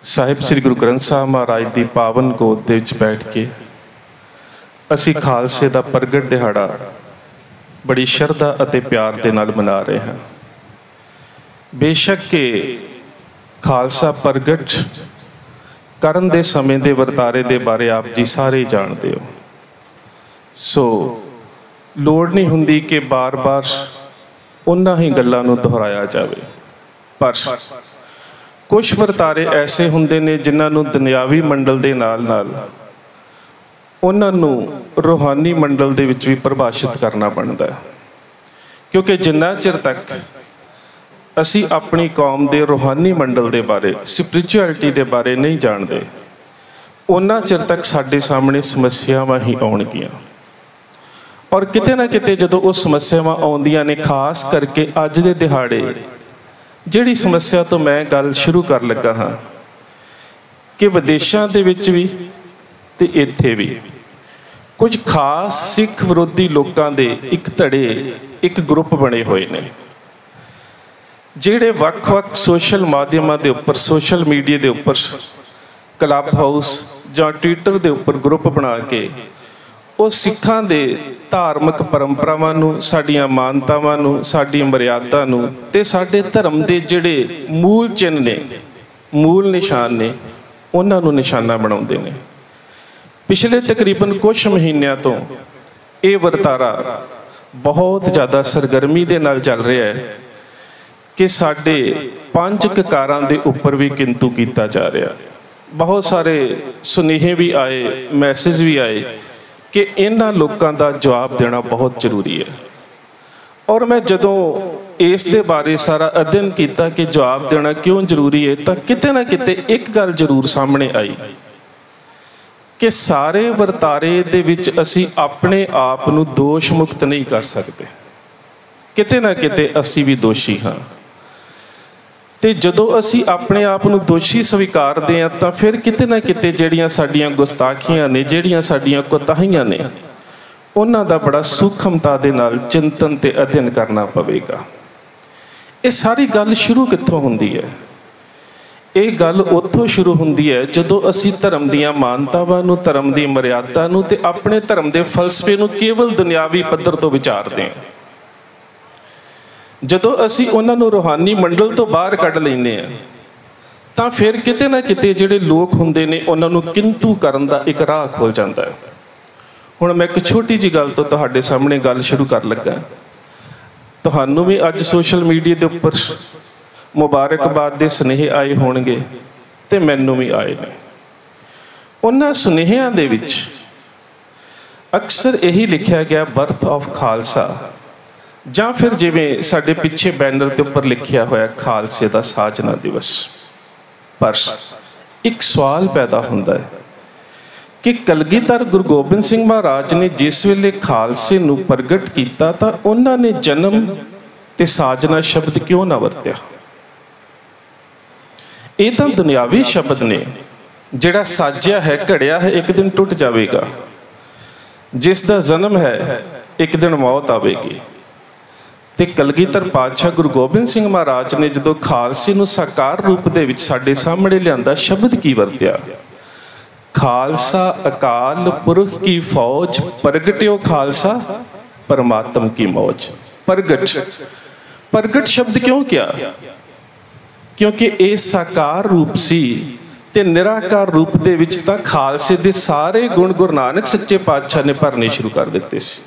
ਸਾਹਿਬ ਸ੍ਰੀ ਗੁਰੂ ਗ੍ਰੰਥ ਸਾਹਿਬ ਮਹਾਰਾਜ ਦੀ ਪਾਵਨ ਗੋਦ ਦੇ ਵਿੱਚ ਬੈਠ ਕੇ ਅਸੀਂ ਖਾਲਸੇ ਦਾ ਪ੍ਰਗਟ ਦਿਹਾੜਾ ਬੜੀ ਸ਼ਰਧਾ ਅਤੇ ਪਿਆਰ ਦੇ ਨਾਲ ਮਨਾ ਰਹੇ ਹਾਂ। ਬੇਸ਼ੱਕ ਕਿ ਖਾਲਸਾ ਪ੍ਰਗਟ ਕਰਨ ਦੇ ਸਮੇਂ ਦੇ ਵਰਤਾਰੇ ਦੇ ਬਾਰੇ ਆਪ ਜੀ ਸਾਰੇ ਜਾਣਦੇ ਹੋ, ਸੋ ਲੋੜ ਨਹੀਂ ਹੁੰਦੀ ਕਿ ਬਾਰ-ਬਾਰ ਉਹਨਾਂ ਹੀ ਗੱਲਾਂ ਨੂੰ ਦੁਹਰਾਇਆ ਜਾਵੇ। ਪਰ ਕੁਝ ਵਰਤਾਰੇ ਐਸੇ ਹੁੰਦੇ ਨੇ ਜਿਨ੍ਹਾਂ ਨੂੰ ਦੁਨਿਆਵੀ ਮੰਡਲ ਦੇ ਨਾਲ ਉਹਨਾਂ ਨੂੰ ਰੂਹਾਨੀ ਮੰਡਲ ਦੇ ਵਿੱਚ ਵੀ ਪਰਿਭਾਸ਼ਿਤ ਕਰਨਾ ਬਣਦਾ ਹੈ, ਕਿਉਂਕਿ ਜਿੰਨਾ ਚਿਰ ਤੱਕ ਅਸੀਂ ਆਪਣੀ ਕੌਮ ਦੇ ਰੂਹਾਨੀ ਮੰਡਲ ਦੇ ਬਾਰੇ, ਸਪਿਰਿਚੁਅਲਿਟੀ ਦੇ ਬਾਰੇ ਨਹੀਂ ਜਾਣਦੇ, ਉਹਨਾਂ ਚਿਰ ਤੱਕ ਸਾਡੇ ਸਾਹਮਣੇ ਸਮੱਸਿਆਵਾਂ ਹੀ ਆਉਣਗੀਆਂ। ਔਰ ਕਿਤੇ ਨਾ ਕਿਤੇ ਜਦੋਂ ਉਹ ਸਮੱਸਿਆਵਾਂ ਆਉਂਦੀਆਂ ਨੇ, ਖਾਸ ਕਰਕੇ ਅੱਜ ਦੇ ਦਿਹਾੜੇ ਜਿਹੜੀ ਸਮੱਸਿਆ ਤੋਂ ਮੈਂ ਗੱਲ ਸ਼ੁਰੂ ਕਰਨ ਲੱਗਾ ਹਾਂ ਕਿ ਵਿਦੇਸ਼ਾਂ ਦੇ ਵਿੱਚ ਵੀ ਤੇ ਇੱਥੇ ਵੀ ਕੁਝ ਖਾਸ ਸਿੱਖ ਵਿਰੋਧੀ ਲੋਕਾਂ ਦੇ ਇੱਕ ਧੜੇ, ਇੱਕ ਗਰੁੱਪ ਬਣੇ ਹੋਏ ਨੇ, ਜਿਹੜੇ ਵੱਖ-ਵੱਖ ਸੋਸ਼ਲ ਮਾਧਿਅਮਾਂ ਦੇ ਉੱਪਰ, ਸੋਸ਼ਲ ਮੀਡੀਆ ਦੇ ਉੱਪਰ, ਕਲੱਬ ਹਾਊਸ ਜਾਂ ਟਵਿੱਟਰ ਦੇ ਉੱਪਰ ਗਰੁੱਪ ਬਣਾ ਕੇ ਉਹ ਸਿੱਖਾਂ ਦੇ ਧਾਰਮਿਕ ਪਰੰਪਰਾਵਾਂ ਨੂੰ, ਸਾਡੀਆਂ ਮਾਨਤਾਵਾਂ ਨੂੰ, ਸਾਡੀ ਮਰਿਆਦਾ ਨੂੰ ਤੇ ਸਾਡੇ ਧਰਮ ਦੇ ਜਿਹੜੇ ਮੂਲ ਚਿੰਨ੍ਹ ਨੇ, ਮੂਲ ਨਿਸ਼ਾਨ ਨੇ, ਉਹਨਾਂ ਨੂੰ ਨਿਸ਼ਾਨਾ ਬਣਾਉਂਦੇ ਨੇ। ਪਿਛਲੇ ਤਕਰੀਬਨ ਕੁਝ ਮਹੀਨਿਆਂ ਤੋਂ ਇਹ ਵਰਤਾਰਾ ਬਹੁਤ ਜ਼ਿਆਦਾ ਸਰਗਰਮੀ ਦੇ ਨਾਲ ਚੱਲ ਰਿਹਾ ਹੈ ਕਿ ਸਾਡੇ ਪੰਜ ਕਕਾਰਾਂ ਦੇ ਉੱਪਰ ਵੀ ਕਿੰਤੂ ਕੀਤਾ ਜਾ ਰਿਹਾ। ਬਹੁਤ ਸਾਰੇ ਸੁਨੇਹੇ ਵੀ ਆਏ, ਮੈਸੇਜ ਵੀ ਆਏ ਕਿ ਇਹਨਾਂ ਲੋਕਾਂ ਦਾ ਜਵਾਬ ਦੇਣਾ ਬਹੁਤ ਜ਼ਰੂਰੀ ਹੈ। ਔਰ ਮੈਂ ਜਦੋਂ ਇਸ ਦੇ ਬਾਰੇ ਸਾਰਾ ਅਧਿਐਨ ਕੀਤਾ ਕਿ ਜਵਾਬ ਦੇਣਾ ਕਿਉਂ ਜ਼ਰੂਰੀ ਹੈ, ਤਾਂ ਕਿਤੇ ਨਾ ਕਿਤੇ ਇੱਕ ਗੱਲ ਜ਼ਰੂਰ ਸਾਹਮਣੇ ਆਈ ਕਿ ਸਾਰੇ ਵਰਤਾਰੇ ਦੇ ਵਿੱਚ ਅਸੀਂ ਆਪਣੇ ਆਪ ਨੂੰ ਦੋਸ਼ ਮੁਕਤ ਨਹੀਂ ਕਰ ਸਕਦੇ। ਕਿਤੇ ਨਾ ਕਿਤੇ ਅਸੀਂ ਵੀ ਦੋਸ਼ੀ ਹਾਂ, ਤੇ ਜਦੋਂ ਅਸੀਂ ਆਪਣੇ ਆਪ ਨੂੰ ਦੋਸ਼ੀ ਸਵੀਕਾਰਦੇ ਹਾਂ ਤਾਂ ਫਿਰ ਕਿਤੇ ਨਾ ਕਿਤੇ ਜਿਹੜੀਆਂ ਸਾਡੀਆਂ ਗੁਸਤਾਖੀਆਂ ਨੇ, ਜਿਹੜੀਆਂ ਸਾਡੀਆਂ ਕੋਤਾਹੀਆਂ ਨੇ, ਉਹਨਾਂ ਦਾ ਬੜਾ ਸੂਖਮਤਾ ਦੇ ਨਾਲ ਚਿੰਤਨ ਤੇ ਅਧਿਐਨ ਕਰਨਾ ਪਵੇਗਾ। ਇਹ ਸਾਰੀ ਗੱਲ ਸ਼ੁਰੂ ਕਿੱਥੋਂ ਹੁੰਦੀ ਹੈ? ਇਹ ਗੱਲ ਉੱਥੋਂ ਸ਼ੁਰੂ ਹੁੰਦੀ ਹੈ ਜਦੋਂ ਅਸੀਂ ਧਰਮ ਦੀਆਂ ਮਾਨਤਾਵਾਂ ਨੂੰ, ਧਰਮ ਦੀ ਮਰਿਆਦਾ ਨੂੰ ਤੇ ਆਪਣੇ ਧਰਮ ਦੇ ਫਲਸਫੇ ਨੂੰ ਕੇਵਲ ਦੁਨਿਆਵੀ ਪੱਧਰ ਤੋਂ ਵਿਚਾਰਦੇ ਹਾਂ। ਜਦੋਂ ਅਸੀਂ ਉਹਨਾਂ ਨੂੰ ਰੂਹਾਨੀ ਮੰਡਲ ਤੋਂ ਬਾਹਰ ਕੱਢ ਲੈਂਦੇ ਹਾਂ ਤਾਂ ਫਿਰ ਕਿਤੇ ਨਾ ਕਿਤੇ ਜਿਹੜੇ ਲੋਕ ਹੁੰਦੇ ਨੇ ਉਹਨਾਂ ਨੂੰ ਕਿੰਤੂ ਕਰਨ ਦਾ ਇੱਕ ਰਾਹ ਖੁੱਲ੍ਹ ਜਾਂਦਾ ਹੈ। ਹੁਣ ਮੈਂ ਇੱਕ ਛੋਟੀ ਜਿਹੀ ਗੱਲ ਤੋਂ ਤੁਹਾਡੇ ਸਾਹਮਣੇ ਗੱਲ ਸ਼ੁਰੂ ਕਰਨ ਲੱਗਾ। ਤੁਹਾਨੂੰ ਵੀ ਅੱਜ ਸੋਸ਼ਲ ਮੀਡੀਆ ਦੇ ਉੱਪਰ ਮੁਬਾਰਕਬਾਦ ਦੇ ਸੁਨੇਹੇ ਆਏ ਹੋਣਗੇ ਤੇ ਮੈਨੂੰ ਵੀ ਆਏ ਨੇ। ਉਹਨਾਂ ਸੁਨੇਹਿਆਂ ਦੇ ਵਿੱਚ ਅਕਸਰ ਇਹੀ ਲਿਖਿਆ ਗਿਆ, ਬਰਥ ਆਫ ਖਾਲਸਾ, ਜਾਂ ਫਿਰ ਜਿਵੇਂ ਸਾਡੇ ਪਿੱਛੇ ਬੈਨਰ ਦੇ ਉੱਪਰ ਲਿਖਿਆ ਹੋਇਆ ਖਾਲਸੇ ਦਾ ਸਾਜਨਾ ਦਿਵਸ। ਪਰ ਇੱਕ ਸਵਾਲ ਪੈਦਾ ਹੁੰਦਾ ਹੈ ਕਿ ਕਲਗੀਧਰ ਗੁਰੂ ਗੋਬਿੰਦ ਸਿੰਘ ਮਹਾਰਾਜ ਨੇ ਜਿਸ ਵੇਲੇ ਖਾਲਸੇ ਨੂੰ ਪ੍ਰਗਟ ਕੀਤਾ ਤਾਂ ਉਹਨਾਂ ਨੇ ਜਨਮ ਤੇ ਸਾਜਨਾ ਸ਼ਬਦ ਕਿਉਂ ਨਾ ਵਰਤਿਆ? ਇਹ ਤਾਂ ਦੁਨਿਆਵੀ ਸ਼ਬਦ ਨੇ। ਜਿਹੜਾ ਸਾਜਿਆ ਹੈ, ਘੜਿਆ ਹੈ, ਇੱਕ ਦਿਨ ਟੁੱਟ ਜਾਵੇਗਾ। ਜਿਸ ਦਾ ਜਨਮ ਹੈ, ਇੱਕ ਦਿਨ ਮੌਤ ਆਵੇਗੀ। ਤੇ ਕਲਗੀਧਰ ਪਾਤਸ਼ਾਹ ਗੁਰੂ ਗੋਬਿੰਦ ਸਿੰਘ ਮਹਾਰਾਜ ਨੇ ਜਦੋਂ ਖਾਲਸੇ ਨੂੰ ਸਾਕਾਰ ਰੂਪ ਦੇ ਵਿੱਚ ਸਾਡੇ ਸਾਹਮਣੇ ਲਿਆਂਦਾ, ਸ਼ਬਦ ਕੀ ਵਰਤਿਆ? ਖਾਲਸਾ ਅਕਾਲ ਪੁਰਖ ਕੀ ਫੌਜ, ਪ੍ਰਗਟਿਓ ਖਾਲਸਾ ਪਰਮਾਤਮ ਕੀ ਮੌਜ। ਪ੍ਰਗਟ ਸ਼ਬਦ ਕਿਉਂ ਕਿਹਾ? ਕਿਉਂਕਿ ਇਹ ਸਾਕਾਰ ਰੂਪ ਸੀ ਤੇ ਨਿਰਾਕਾਰ ਰੂਪ ਦੇ ਵਿੱਚ ਤਾਂ ਖਾਲਸੇ ਦੇ ਸਾਰੇ ਗੁਣ ਗੁਰੂ ਨਾਨਕ ਸੱਚੇ ਪਾਤਸ਼ਾਹ ਨੇ ਭਰਨੇ ਸ਼ੁਰੂ ਕਰ ਦਿੱਤੇ ਸੀ।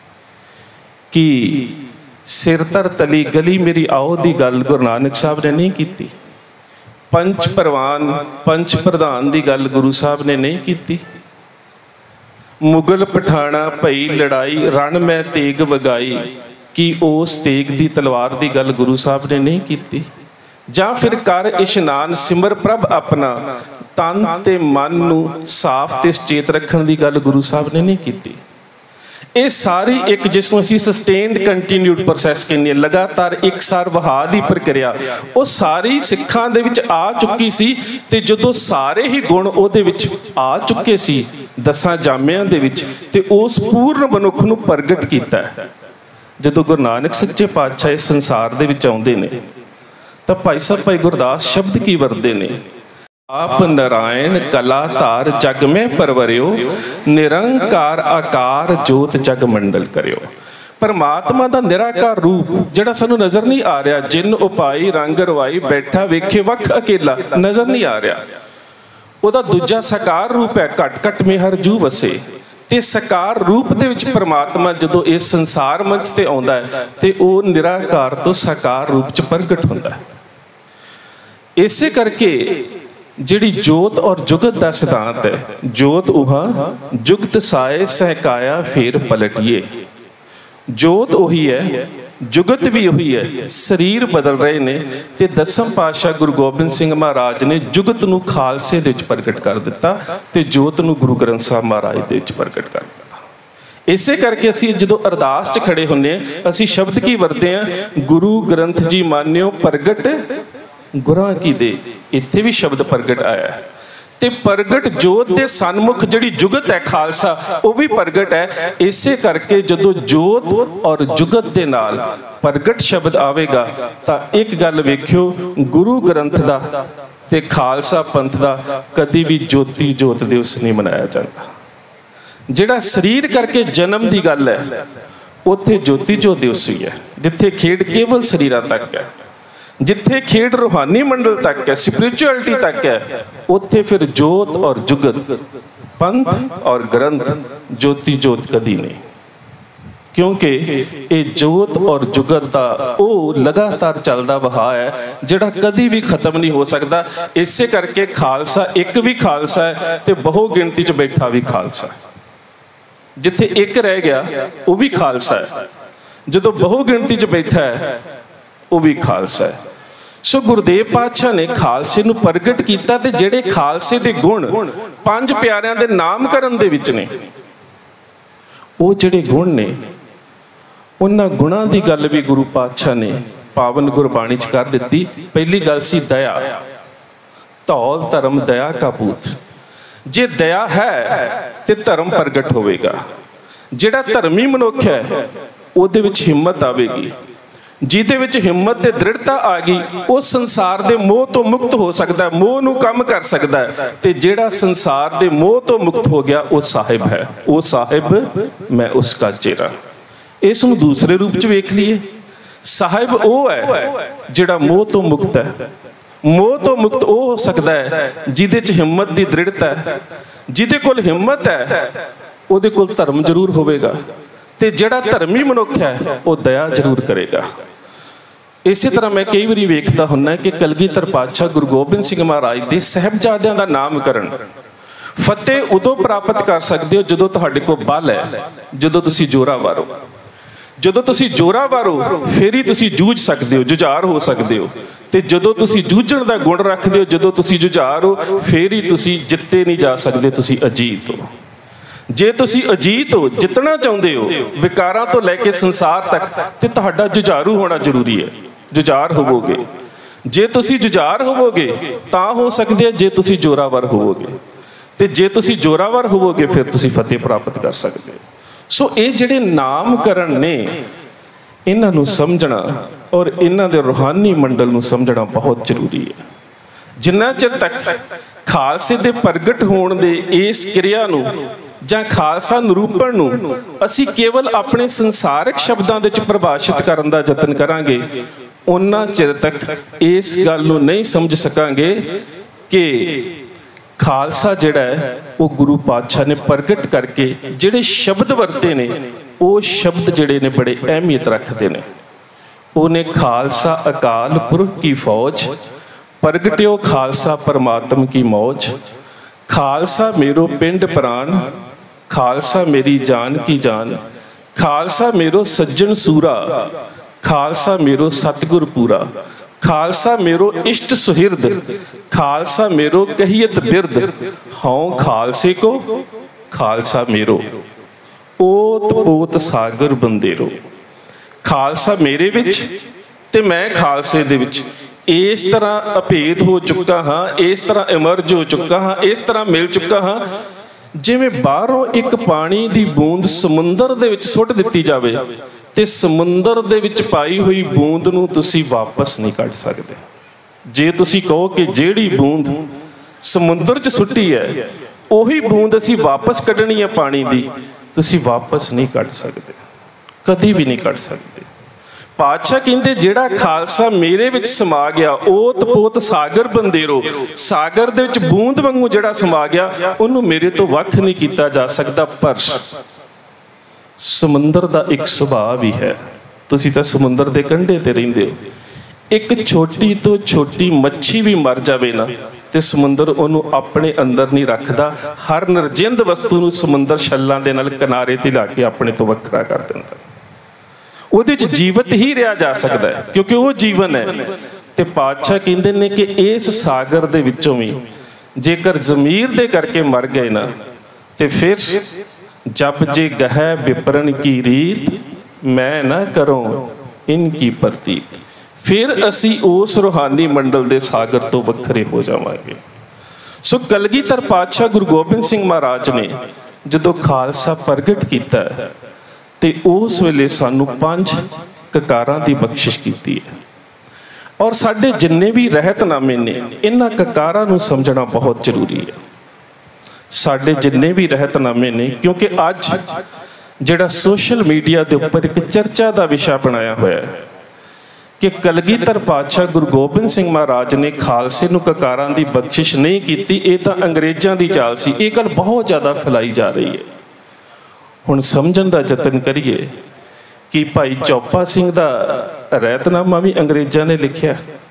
ਕਿ ਸਿਰ ਧਰ ਤਲੀ ਗਲੀ ਮੇਰੀ ਆਓ ਦੀ ਗੱਲ ਗੁਰੂ ਨਾਨਕ ਸਾਹਿਬ ਨੇ ਨਹੀਂ ਕੀਤੀ। ਪੰਚ ਪ੍ਰਵਾਨ, ਪੰਚ ਪ੍ਰਧਾਨ ਦੀ ਗੱਲ ਗੁਰੂ ਸਾਹਿਬ ਨੇ ਨਹੀਂ ਕੀਤੀ। ਮੁਗਲ ਪਠਾਣਾ ਭਈ ਲੜਾਈ, ਰਣ ਮੈਂ ਤੇਗ ਵਗਾਈ, ਕਿ ਉਸ ਤੇਗ ਦੀ ਤਲਵਾਰ ਦੀ ਗੱਲ ਗੁਰੂ ਸਾਹਿਬ ਨੇ ਨਹੀਂ ਕੀਤੀ। ਜਾਂ ਫਿਰ ਕਰ ਇਸ਼ਨਾਨ ਸਿਮਰ ਪ੍ਰਭ ਆਪਣਾ, ਤਨ ਤੇ ਮਨ ਨੂੰ ਸਾਫ਼ ਤੇ ਸੁਚੇਤ ਰੱਖਣ ਦੀ ਗੱਲ ਗੁਰੂ ਸਾਹਿਬ ਨੇ ਨਹੀਂ ਕੀਤੀ। ਇਹ ਸਾਰੀ ਇੱਕ, ਜਿਸ ਨੂੰ ਅਸੀਂ ਸਸਟੇਨਡ ਕੰਟੀਨਿਊਡ ਪ੍ਰੋਸੈਸ ਕਹਿੰਦੇ ਹਾਂ, ਲਗਾਤਾਰ ਇਕਸਾਰ ਵਹਾਅ ਦੀ ਪ੍ਰਕਿਰਿਆ, ਉਹ ਸਾਰੀ ਸਿੱਖਾਂ ਦੇ ਵਿੱਚ ਆ ਚੁੱਕੀ ਸੀ। ਤੇ ਜਦੋਂ ਸਾਰੇ ਹੀ ਗੁਣ ਉਹਦੇ ਵਿੱਚ ਆ ਚੁੱਕੇ ਸੀ ਦਸਾਂ ਜਾਮਿਆਂ ਦੇ ਵਿੱਚ, ਤੇ ਉਸ ਪੂਰਨ ਮਨੁੱਖ ਨੂੰ ਪ੍ਰਗਟ ਕੀਤਾ। ਜਦੋਂ ਗੁਰੂ ਨਾਨਕ ਸੱਚੇ ਪਾਤਸ਼ਾਹ ਇਸ ਸੰਸਾਰ ਦੇ ਵਿੱਚ ਆਉਂਦੇ ਨੇ ਤਾਂ ਭਾਈ ਸਾਹਿਬ, ਭਾਈ ਗੁਰਦਾਸ ਸ਼ਬਦ ਕੀ ਵਰਤਦੇ ਨੇ? आप नारायण कला धार जग में परवरियो, निरंकार आकार जोत जग मंडल करियो। परमात्मा का निराकार रूप जिहड़ा सानू नज़र नहीं आ रहा, जिन उपाई रंग रवाई बैठा वेखे वख अकेला नज़र नहीं आ रहा, ਉਹਦਾ दूजा साकार रूप है घट घट में हर जू वसे। ते साकार रूप दे विच परमात्मा जदों इस संसार मंच ते आउंदा है ते ਉਹ निराकार तो साकार रूप च प्रगट हुंदा है। इसे करके जिहड़ी जोत और जुगत का सिद्धांत है, जोत उहा जुगत साए सहकाया फिर पलटिए। जोत उही है, जुगत भी उही है, शरीर बदल रहे ने। ते दसम पातशाह गुरु गोबिंद सिंह महाराज ने जुगत नूं खालसे दे विच प्रगट कर दिता ते जोत नूं गुरु ग्रंथ साहब महाराज दे विच प्रगट कर दिता। इसे करके असीं जदों अरदास च खड़े हुंदे हां, असीं शब्द की वरते हैं, गुरु ग्रंथ जी मानियो प्रगट गुरां की दे। इत्थे भी शब्द प्रगट आया है। ते प्रगट जोत दे सन्मुख जिहड़ी जुगत है खालसा, वो भी प्रगट है। इसे करके जदों जोत और जुगत दे नाल प्रगट शब्द आवेगा तां एक गल वेखियो, गुरु ग्रंथ दा ते खालसा पंथ दा कदी भी ज्योति जोत दिवस नहीं मनाया जाता। जिहड़ा शरीर करके जन्म दी गल है, उत्थे ज्योति जोत दिवस ही है। जिथे खेड केवल शरीरां तक है, जिथे खेड रूहानी मंडल तक है, स्पिरिचुअलिटी तक है, उत्थे फिर जोत और जुगत, पंथ और ग्रंथ, ज्योति जोत कदी नहीं। क्योंकि ये जोत और जुगत का वो लगातार चलता वहा है जिहड़ा कदी भी खत्म नहीं हो सकता। इसे करके खालसा एक भी खालसा है तो बहु गिनती च बैठा भी खालसा है। जिथे एक रह गया वो भी खालसा है, जो बहु गिनती च बैठा है वो भी खालसा है। सो गुरुदेव पातशाह ने खालसे नूं प्रगट कीता ते जिहड़े खालसे दे गुण पंज प्यारिਆਂ दे नामकरण दे विच ने, वो जिहड़े गुण ने उन्हां गुणां दी गल भी गुरु पातशाह ने पावन गुरबाणी च कर दित्ती। पहली गल सी दया, धौल धर्म दया का पूत। जे दया है ते धर्म प्रगट होवेगा। जिहड़ा धर्मी मनुख है ਉਹਦੇ ਵਿੱਚ हिम्मत आवेगी। ਜਿਹਦੇ ਵਿੱਚ हिम्मत ਤੇ ਦ੍ਰਿੜਤਾ आ गई, ਉਹ ਸੰਸਾਰ ਦੇ ਮੋਹ ਤੋਂ ਮੁਕਤ ਹੋ ਸਕਦਾ, ਮੋਹ ਨੂੰ ਕੰਮ ਕਰ ਸਕਦਾ ਹੈ। ਤੇ ਜਿਹੜਾ ਸੰਸਾਰ ਦੇ ਮੋਹ ਤੋਂ ਮੁਕਤ ਹੋ ਗਿਆ ਉਹ ਸਾਹਿਬ ਹੈ। ਉਹ ਸਾਹਿਬ ਮੈਂ ਉਸका ਚेहरा। ਇਸ ਨੂੰ ਦੂਸਰੇ ਰੂਪ ਚ ਵੇਖ ਲਈਏ, ਸਾਹਿਬ ਉਹ ਹੈ ਜਿਹੜਾ ਮੋਹ ਤੋਂ ਮੁਕਤ ਹੈ। ਮੋਹ ਤੋਂ ਮੁਕਤ ਉਹ ਹੋ ਸਕਦਾ ਹੈ ਜਿਹਦੇ ਚ ਹਿੰਮਤ ਦੀ ਦ੍ਰਿੜਤਾ ਹੈ। ਜਿਹਦੇ ਕੋਲ ਹਿੰਮਤ ਹੈ ਉਹਦੇ ਕੋਲ ਧਰਮ ਜ਼ਰੂਰ ਹੋਵੇਗਾ, ਤੇ ਜਿਹੜਾ ਧਰਮੀ ਮਨੁੱਖ ਹੈ ਉਹ ਦਇਆ ਜ਼ਰੂਰ ਕਰੇਗਾ। ਇਸੇ ਤਰ੍ਹਾਂ ਮੈਂ ਕਈ ਵਾਰੀ ਵੇਖਦਾ ਹੁੰਦਾ ਕਿ ਕਲਗੀਧਰ ਪਾਤਸ਼ਾਹ ਗੁਰੂ ਗੋਬਿੰਦ ਸਿੰਘ ਮਹਾਰਾਜ ਦੇ ਸਾਹਿਬਜ਼ਾਦਿਆਂ ਦਾ ਨਾਮਕਰਨ ਫਤਿਹ ਉਦੋਂ ਪ੍ਰਾਪਤ ਕਰ ਸਕਦੇ ਹੋ ਜਦੋਂ ਤੁਹਾਡੇ ਕੋਲ ਬਲ ਹੈ, ਜਦੋਂ ਤੁਸੀਂ ਜੋਰਾਵਰ ਹੋ। ਜਦੋਂ ਤੁਸੀਂ ਜੋਰਾਵਰ ਹੋ ਫਿਰ ਹੀ ਤੁਸੀਂ ਜੂਝ ਸਕਦੇ ਹੋ, ਜੁਝਾਰ ਹੋ ਸਕਦੇ ਹੋ। ਤੇ ਜਦੋਂ ਤੁਸੀਂ ਜੂਝਣ ਦਾ ਗੁਣ ਰੱਖਦੇ ਹੋ, ਜਦੋਂ ਤੁਸੀਂ ਜੁਝਾਰ ਹੋ, ਫਿਰ ਹੀ ਤੁਸੀਂ ਜਿੱਤੇ ਨਹੀਂ ਜਾ ਸਕਦੇ, ਤੁਸੀਂ ਅਜੀਤ ਹੋ। ਜੇ ਤੁਸੀਂ ਅਜੀਤ ਹੋ, ਜਿੱਤਣਾ ਚਾਹੁੰਦੇ ਹੋ ਵਿਕਾਰਾਂ ਤੋਂ ਲੈ ਕੇ ਸੰਸਾਰ ਤੱਕ, ਤੇ ਤੁਹਾਡਾ ਜੁਝਾਰੂ ਹੋਣਾ ਜ਼ਰੂਰੀ ਹੈ। ਜੁਝਾਰ ਹੋਵੋਗੇ, ਜੇ ਤੁਸੀਂ ਜੁਝਾਰ ਹੋਵੋਗੇ ਤਾਂ ਹੋ ਸਕਦੇ ਜੇ ਤੁਸੀਂ ਜੋਰਾਵਰ ਹੋਵੋਗੇ, ਤੇ ਜੇ ਤੁਸੀਂ ਜੋਰਾਵਰ ਹੋਵੋਗੇ ਫਿਰ ਤੁਸੀਂ ਫਤਿਹ ਪ੍ਰਾਪਤ ਕਰ ਸਕਦੇ ਹੋ। ਸੋ ਇਹ ਜਿਹੜੇ ਨਾਮਕਰਨ ਨੇ, ਇਹਨਾਂ ਨੂੰ ਸਮਝਣਾ ਔਰ ਇਹਨਾਂ ਦੇ ਰੂਹਾਨੀ ਮੰਡਲ ਨੂੰ ਸਮਝਣਾ ਬਹੁਤ ਜ਼ਰੂਰੀ ਹੈ। ਜਿੰਨਾ ਚਿਰ ਤੱਕ ਖਾਲਸੇ ਦੇ ਪ੍ਰਗਟ ਹੋਣ ਦੇ ਇਸ ਕਿਰਿਆ ਨੂੰ ਜਾਂ ਖਾਲਸਾ ਨਿਰੂਪਣ ਨੂੰ ਅਸੀਂ ਕੇਵਲ ਆਪਣੇ ਸੰਸਾਰਿਕ ਸ਼ਬਦਾਂ ਦੇ ਵਿੱਚ ਪ੍ਰਭਾਸ਼ਿਤ ਕਰਨ ਦਾ ਯਤਨ ਕਰਾਂਗੇ, ਉਹਨਾਂ ਚਿਰ ਤੱਕ ਇਸ ਗੱਲ ਨੂੰ ਨਹੀਂ ਸਮਝ ਸਕਾਂਗੇ ਕਿ ਖਾਲਸਾ ਜਿਹੜਾ ਹੈ ਉਹ ਗੁਰੂ ਪਾਤਸ਼ਾਹ ਨੇ ਪ੍ਰਗਟ ਕਰਕੇ ਜਿਹੜੇ ਸ਼ਬਦ ਵਰਤੇ ਨੇ, ਉਹ ਸ਼ਬਦ ਜਿਹੜੇ ਨੇ ਬੜੇ ਅਹਿਮੀਅਤ ਰੱਖਦੇ ਨੇ। ਉਹਨੇ ਖਾਲਸਾ ਅਕਾਲ ਪੁਰਖ ਕੀ ਫੌਜ, ਪ੍ਰਗਟਿਓ ਖਾਲਸਾ ਪਰਮਾਤਮ ਕੀ ਮੌਜ। ਖਾਲਸਾ मेरो पिंड प्राण, खालसा मेरी जान की जान। खालसा मेरो सज्जन सूरा, खालसा मेरो सतगुर पूरा। खालसा मेरो इष्ट सुहिरद, खालसा मेरो कहियत बिरद। हाँ खालसे को खालसा मेरो, ओत पोत सागर बंदेरो। खालसा मेरे विच ते मैं खालसे दे विच इस तरह अभेद हो चुका हाँ, इस तरह इमर्ज हो चुका हाँ, इस तरह मिल चुका हाँ जिवें बाहरों एक पानी दी बूंद समुंदर दे विच सुੱਟ ਦਿੱਤੀ जावे ते समुंदर दे विच पाई हुई बूंद नूं तुसीं वापस नहीं कढ सकदे। जे तुसीं कहो कि जिहड़ी बूंद ਸਮੁੰਦਰ 'ਚ ਸੁੱਟੀ ਹੈ, ਉਹੀ ਬੂੰਦ ਅਸੀਂ ਵਾਪਸ ਕੱਢਣੀ ਹੈ ਪਾਣੀ ਦੀ, ਤੁਸੀਂ ਵਾਪਸ ਨਹੀਂ ਕੱਢ ਸਕਦੇ, ਕਦੀ ਵੀ ਨਹੀਂ ਕੱਢ ਸਕਦੇ। ਪਾਤਸ਼ਾਹ ਕਹਿੰਦੇ ਜਿਹੜਾ ਖਾਲਸਾ ਮੇਰੇ ਵਿੱਚ ਸਮਾ ਗਿਆ, ਓਤ ਪੋਤ ਸਾਗਰ ਬੰਦੇਰੋ, ਸਾਗਰ ਦੇ ਵਿੱਚ ਬੂੰਦ ਵਾਂਗੂ ਜਿਹੜਾ ਸਮਾ ਗਿਆ, ਉਹਨੂੰ ਮੇਰੇ ਤੋਂ ਵੱਖ ਨਹੀਂ ਕੀਤਾ ਜਾ ਸਕਦਾ। ਪਰ ਸਮੁੰਦਰ ਦਾ ਇੱਕ ਸੁਭਾਅ ਵੀ ਹੈ, ਤੁਸੀਂ ਤਾਂ ਸਮੁੰਦਰ ਦੇ ਕੰਢੇ ਤੇ ਰਹਿੰਦੇ ਹੋ, ਇੱਕ ਛੋਟੀ ਤੋਂ ਛੋਟੀ ਮੱਛੀ ਵੀ ਮਰ ਜਾਵੇ ਨਾ ਤੇ ਸਮੁੰਦਰ ਉਹਨੂੰ ਆਪਣੇ ਅੰਦਰ ਨਹੀਂ ਰੱਖਦਾ, ਹਰ ਨਿਰਜਿੰਦ ਵਸਤੂ ਨੂੰ ਸਮੁੰਦਰ ਛੱਲਾਂ ਦੇ ਨਾਲ ਕਿਨਾਰੇ ਤੇ ਲਾ ਕੇ ਆਪਣੇ ਤੋਂ ਵੱਖਰਾ ਕਰ ਦਿੰਦਾ। ਉਹਦੇ 'ਚ ਜੀਵਤ ਹੀ ਰਿਹਾ ਜਾ ਸਕਦਾ ਹੈ ਕਿਉਂਕਿ ਉਹ ਜੀਵਨ ਹੈ। ਤੇ ਪਾਤਸ਼ਾਹ ਕਹਿੰਦੇ ਨੇ ਕਿ ਇਸ ਸਾਗਰ ਦੇ ਵਿੱਚੋਂ ਵੀ ਜੇਕਰ ਜ਼ਮੀਰ ਦੇ ਕਰਕੇ ਮਰ ਗਏ ਨਾ ਤੇ ਫਿਰ ਜਬ ਜੇ ਗਹਿ ਵਿਪਰਨ ਕੀ ਰੀਤ, ਮੈਂ ਨਾ ਕਰੂੰ ਇਨ ਕੀ ਪ੍ਰਤੀਤ, ਫਿਰ ਅਸੀਂ ਉਸ ਰੂਹਾਨੀ ਮੰਡਲ ਦੇ ਸਾਗਰ ਤੋਂ ਵੱਖਰੇ ਹੋ ਜਾਵਾਂਗੇ। ਸੋ ਕਲਗੀਧਰ ਪਾਤਸ਼ਾਹ ਗੁਰੂ ਗੋਬਿੰਦ ਸਿੰਘ ਮਹਾਰਾਜ ਨੇ ਜਦੋਂ ਖਾਲਸਾ ਪ੍ਰਗਟ ਕੀਤਾ ਤੇ ਉਸ ਵੇਲੇ ਸਾਨੂੰ 5 ਕਕਾਰਾਂ ਦੀ ਬਖਸ਼ਿਸ਼ ਕੀਤੀ ਹੈ। ਔਰ ਸਾਡੇ ਜਿੰਨੇ ਵੀ ਰਹਿਤਨਾਮੇ ਨੇ, ਇਹਨਾਂ ਕਕਾਰਾਂ ਨੂੰ ਸਮਝਣਾ ਬਹੁਤ ਜ਼ਰੂਰੀ ਹੈ। ਸਾਡੇ ਜਿੰਨੇ ਵੀ ਰਹਿਤਨਾਮੇ ਨੇ, ਕਿਉਂਕਿ ਅੱਜ ਜਿਹੜਾ ਸੋਸ਼ਲ ਮੀਡੀਆ ਦੇ ਉੱਪਰ ਇੱਕ ਚਰਚਾ ਦਾ ਵਿਸ਼ਾ ਬਣਾਇਆ ਹੋਇਆ ਹੈ ਕਿ ਕਲਗੀਧਰ ਪਾਤਸ਼ਾਹ ਗੁਰੂ ਗੋਬਿੰਦ ਸਿੰਘ ਮਹਾਰਾਜ ਨੇ ਖਾਲਸੇ ਨੂੰ ਕਕਾਰਾਂ ਦੀ ਬਖਸ਼ਿਸ਼ ਨਹੀਂ ਕੀਤੀ, ਇਹ ਤਾਂ ਅੰਗਰੇਜ਼ਾਂ ਦੀ ਚਾਲ ਸੀ। ਇਹ ਗੱਲ ਬਹੁਤ ਜ਼ਿਆਦਾ ਫੈਲਾਈ ਜਾ ਰਹੀ ਹੈ। ਹੁਣ ਸਮਝਣ ਦਾ ਯਤਨ ਕਰੀਏ ਕਿ ਭਾਈ ਚੌਪਾ ਸਿੰਘ ਦਾ ਰਹਿਤਨਾਮਾ ਵੀ ਅੰਗਰੇਜ਼ਾਂ ਨੇ ਲਿਖਿਆ,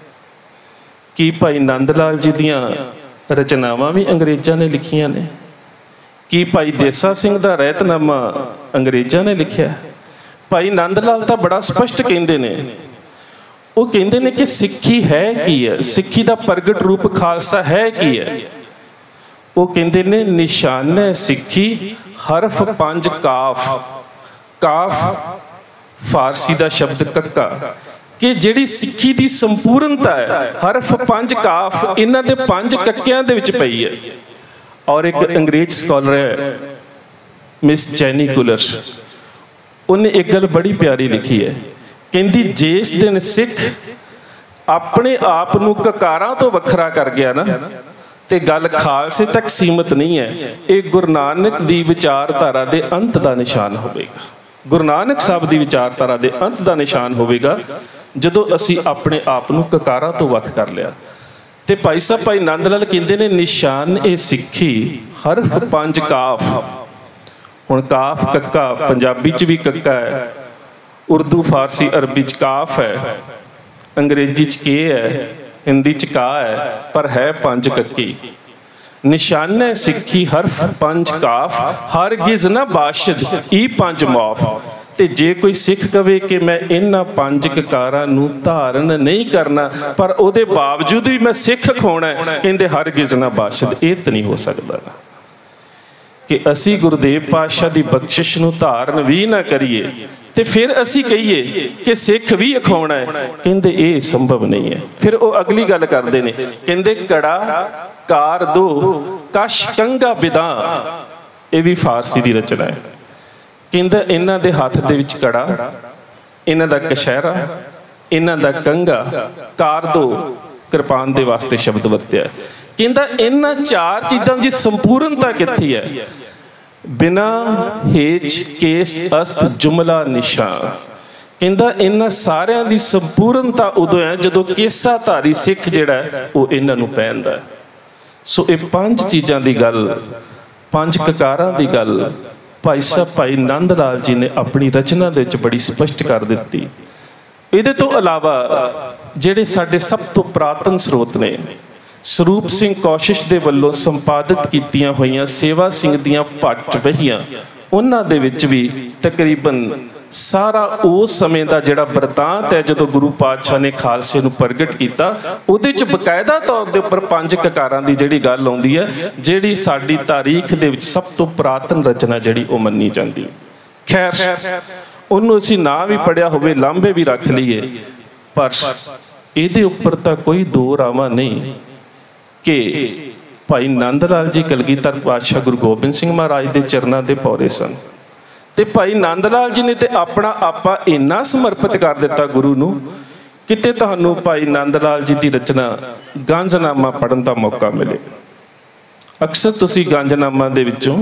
ਕਿ ਭਾਈ ਨੰਦ ਲਾਲ ਜੀ ਦੀਆਂ ਰਚਨਾਵਾਂ ਵੀ ਅੰਗਰੇਜ਼ਾਂ ਨੇ ਲਿਖੀਆਂ ਨੇ, ਕਿ ਭਾਈ ਦੇਸਾ ਸਿੰਘ ਦਾ ਰਹਿਤਨਾਮਾ ਅੰਗਰੇਜ਼ਾਂ ਨੇ ਲਿਖਿਆ। ਭਾਈ ਨੰਦ ਲਾਲ ਤਾਂ ਬੜਾ ਸਪਸ਼ਟ ਕਹਿੰਦੇ ਨੇ, ਉਹ ਕਹਿੰਦੇ ਨੇ ਕਿ ਸਿੱਖੀ ਹੈ ਕੀ ਹੈ, ਸਿੱਖੀ ਦਾ ਪ੍ਰਗਟ ਰੂਪ ਖਾਲਸਾ ਹੈ ਕੀ ਹੈ। ਉਹ ਕਹਿੰਦੇ ਨੇ ਨਿਸ਼ਾਨ ਸਿੱਖੀ ਹਰਫ 5 ਕਾਫ, ਕਾਫ ਫਾਰਸੀ ਦਾ ਸ਼ਬਦ ਕੱਕਾ, ਕਿ ਜਿਹੜੀ ਸਿੱਖੀ ਦੀ ਸੰਪੂਰਨਤਾ ਹੈ, ਹਰਫ 5 ਕਾਫ ਇਹਨਾਂ ਦੇ 5 ਕੱਕਿਆਂ ਦੇ ਵਿੱਚ ਪਈ ਹੈ। ਔਰ ਇੱਕ ਅੰਗਰੇਜ਼ ਸਕਾਲਰ ਹੈ ਮਿਸ ਜੈਨੀ ਕੁਲਰ, ਉਹਨੇ ਇੱਕ ਗੱਲ ਬੜੀ ਪਿਆਰੀ ਲਿਖੀ ਹੈ, ਕਹਿੰਦੀ ਜਿਸ ਦਿਨ ਸਿੱਖ ਆਪਣੇ ਆਪ ਨੂੰ ਕਕਾਰਾਂ ਤੋਂ ਵੱਖਰਾ ਕਰ ਗਿਆ ਨਾ, ਤੇ ਗੱਲ ਖਾਲਸੇ ਤੱਕ ਸੀਮਤ ਨਹੀਂ ਹੈ, ਇਹ ਗੁਰੂ ਨਾਨਕ ਦੀ ਵਿਚਾਰਧਾਰਾ ਦੇ ਅੰਤ ਦਾ ਨਿਸ਼ਾਨ ਹੋਵੇਗਾ। ਗੁਰੂ ਨਾਨਕ ਸਾਹਿਬ ਦੀ ਵਿਚਾਰਧਾਰਾ ਦੇ ਅੰਤ ਦਾ ਨਿਸ਼ਾਨ ਹੋਵੇਗਾ ਜਦੋਂ ਅਸੀਂ ਆਪਣੇ ਆਪ ਨੂੰ ਕਕਾਰਾਂ ਤੋਂ ਵੱਖ ਕਰ ਲਿਆ। ਤੇ ਭਾਈ ਸਾਹਿਬ ਭਾਈ ਨੰਦ ਲਾਲ ਕਹਿੰਦੇ ਨੇ ਨਿਸ਼ਾਨ ਇਹ ਸਿੱਖੀ ਹਰਫ 5 ਕਾਫ। ਹੁਣ ਕਾਫ ਕੱਕਾ ਪੰਜਾਬੀ 'ਚ ਵੀ ਕੱਕਾ ਹੈ, ਉਰਦੂ ਫਾਰਸੀ ਅਰਬੀ 'ਚ ਕਾਫ ਹੈ, ਅੰਗਰੇਜ਼ੀ 'ਚ ਕੇ ਹੈ, ਹਿੰਦੀ 'ਚ ਕਾ ਹੈ, ਪਰ ਹੈ 5 ਕੱਕੀ। ਨਿਸ਼ਾਨ ਸਿੱਖੀ ਹਰਫ 5 ਕਾਫ, ਹਰਗਿਜ਼ ਨਾ ਬਾਸ਼ਦ ਈ 5 ਮੌਫ। ਤੇ ਜੇ ਕੋਈ ਸਿੱਖ ਕਵੇ ਕਿ ਮੈਂ ਇਹਨਾਂ 5 ਕਕਾਰਾਂ ਨੂੰ ਧਾਰਨ ਨਹੀਂ ਕਰਨਾ ਪਰ ਉਹਦੇ ਬਾਵਜੂਦ ਵੀ ਮੈਂ ਸਿੱਖ ਖੋਣਾ, ਕਹਿੰਦੇ ਹਰਗਿਜ਼ ਨਾ ਬਾਸ਼ਦ, ਇਹ ਤਾਂ ਨਹੀਂ ਹੋ ਸਕਦਾ ਕਿ ਅਸੀਂ ਗੁਰਦੇਵ ਪਾਤਸ਼ਾਹ ਦੀ ਬਖਸ਼ਿਸ਼ ਨੂੰ ਧਾਰਨ ਵੀ ਨਾ ਕਰੀਏ ਤੇ ਫਿਰ ਅਸੀਂ ਕਹੀਏ ਕਿ ਸਿੱਖ ਵੀ ਅਖਾਉਣਾ ਹੈ, ਕਹਿੰਦੇ ਇਹ ਸੰਭਵ ਨਹੀਂ ਹੈ। ਫਿਰ ਉਹ ਅਗਲੀ ਗੱਲ ਕਰਦੇ ਨੇ, ਕਹਿੰਦੇ ਕੜਾ ਕਾਰ ਦੋ ਕਸ਼ ਕੰਗਾ ਬਿਦਾ, ਇਹ ਵੀ ਫਾਰਸੀ ਦੀ ਰਚਨਾ ਹੈ। ਕਹਿੰਦਾ ਇਹਨਾਂ ਦੇ ਹੱਥ ਦੇ ਵਿੱਚ ਕੜਾ, ਇਹਨਾਂ ਦਾ ਕਸ਼ਹਿਰਾ, ਇਹਨਾਂ ਦਾ ਕੰਗਾ, ਕਾਰ ਦੋ ਕਿਰਪਾਨ ਦੇ ਵਾਸਤੇ ਸ਼ਬਦ ਵਰਤਿਆ। ਕਹਿੰਦਾ ਇਹਨਾਂ 4 ਚੀਜ਼ਾਂ ਦੀ ਸੰਪੂਰਨਤਾ ਕਿੱਥੇ ਹੈ? ਬਿਨਾ ਹੇਜ ਕੇਸ ਅਸਤ ਜੁਮਲਾ ਨਿਸ਼ਾਨ। ਕਹਿੰਦਾ ਇਹਨਾਂ ਸਾਰਿਆਂ ਦੀ ਸੰਪੂਰਨਤਾ ਉਦੋਂ ਹੈ ਜਦੋਂ ਕੇਸਾ ਧਾਰੀ ਸਿੱਖ ਜਿਹੜਾ ਉਹ ਇਹਨਾਂ ਨੂੰ ਪਹਿਨਦਾ। ਸੋ ਇਹ 5 ਚੀਜ਼ਾਂ ਦੀ ਗੱਲ, 5 ਕਕਾਰਾਂ ਦੀ ਗੱਲ ਭਾਈ ਸਾਹਿਬ ਭਾਈ ਨੰਦ ਲਾਲ ਜੀ ਨੇ ਆਪਣੀ ਰਚਨਾ ਦੇ ਵਿੱਚ ਬੜੀ ਸਪਸ਼ਟ ਕਰ ਦਿੱਤੀ। ਇਹਦੇ ਤੋਂ ਇਲਾਵਾ ਜਿਹੜੇ ਸਾਡੇ ਸਭ ਤੋਂ ਪੁਰਾਤਨ ਸਰੋਤ ਨੇ, ਸਰੂਪ ਸਿੰਘ ਕੌਸ਼ਿਸ਼ ਦੇ ਵੱਲੋਂ ਸੰਪਾਦਿਤ ਕੀਤੀਆਂ ਹੋਈਆਂ ਸੇਵਾ ਸਿੰਘ ਦੀਆਂ ਭੱਟ ਵਹੀਆਂ, ਉਹਨਾਂ ਦੇ ਵਿੱਚ ਵੀ ਤਕਰੀਬਨ ਸਾਰਾ ਉਸ ਸਮੇਂ ਦਾ ਜਿਹੜਾ ਬਰਤਾਂਤ ਹੈ ਜਦੋਂ ਗੁਰੂ ਪਾਤਸ਼ਾਹ ਨੇ ਖਾਲਸੇ ਨੂੰ ਪ੍ਰਗਟ ਕੀਤਾ, ਉਹਦੇ 'ਚ ਬਕਾਇਦਾ ਤੌਰ ਦੇ ਉੱਪਰ 5 ਕਕਾਰਾਂ ਦੀ ਜਿਹੜੀ ਗੱਲ ਆਉਂਦੀ ਹੈ, ਜਿਹੜੀ ਸਾਡੀ ਤਾਰੀਖ ਦੇ ਵਿੱਚ ਸਭ ਤੋਂ ਪੁਰਾਤਨ ਰਚਨਾ ਜਿਹੜੀ ਉਹ ਮੰਨੀ ਜਾਂਦੀ। ਖੈਰ ਉਹਨੂੰ ਅਸੀਂ ਨਾਂ ਵੀ ਪੜ੍ਹਿਆ ਹੋਵੇ, ਲਾਂਭੇ ਵੀ ਰੱਖ ਲਈਏ, ਪਰ ਇਹਦੇ ਉੱਪਰ ਤਾਂ ਕੋਈ ਦੋ ਰਾਵਾਂ ਨਹੀਂ ਕਿ ਭਾਈ ਨੰਦ ਲਾਲ ਜੀ ਕਲਗੀਧਰ ਪਾਤਸ਼ਾਹ ਗੁਰੂ ਗੋਬਿੰਦ ਸਿੰਘ ਮਹਾਰਾਜ ਦੇ ਚਰਨਾਂ ਦੇ ਪੌਰੇ ਸਨ। ਤੇ ਭਾਈ ਨੰਦ ਲਾਲ ਜੀ ਨੇ ਤੇ ਆਪਣਾ ਆਪਾ ਇੰਨਾ ਸਮਰਪਿਤ ਕਰ ਦਿੱਤਾ ਗੁਰੂ ਨੂੰ, ਕਿਤੇ ਤੁਹਾਨੂੰ ਭਾਈ ਨੰਦ ਲਾਲ ਜੀ ਦੀ ਰਚਨਾ ਗੰਜਨਾਮਾ ਪੜ੍ਹਨ ਦਾ ਮੌਕਾ ਮਿਲੇ, अक्सर तुसी गंजनामा दे विचों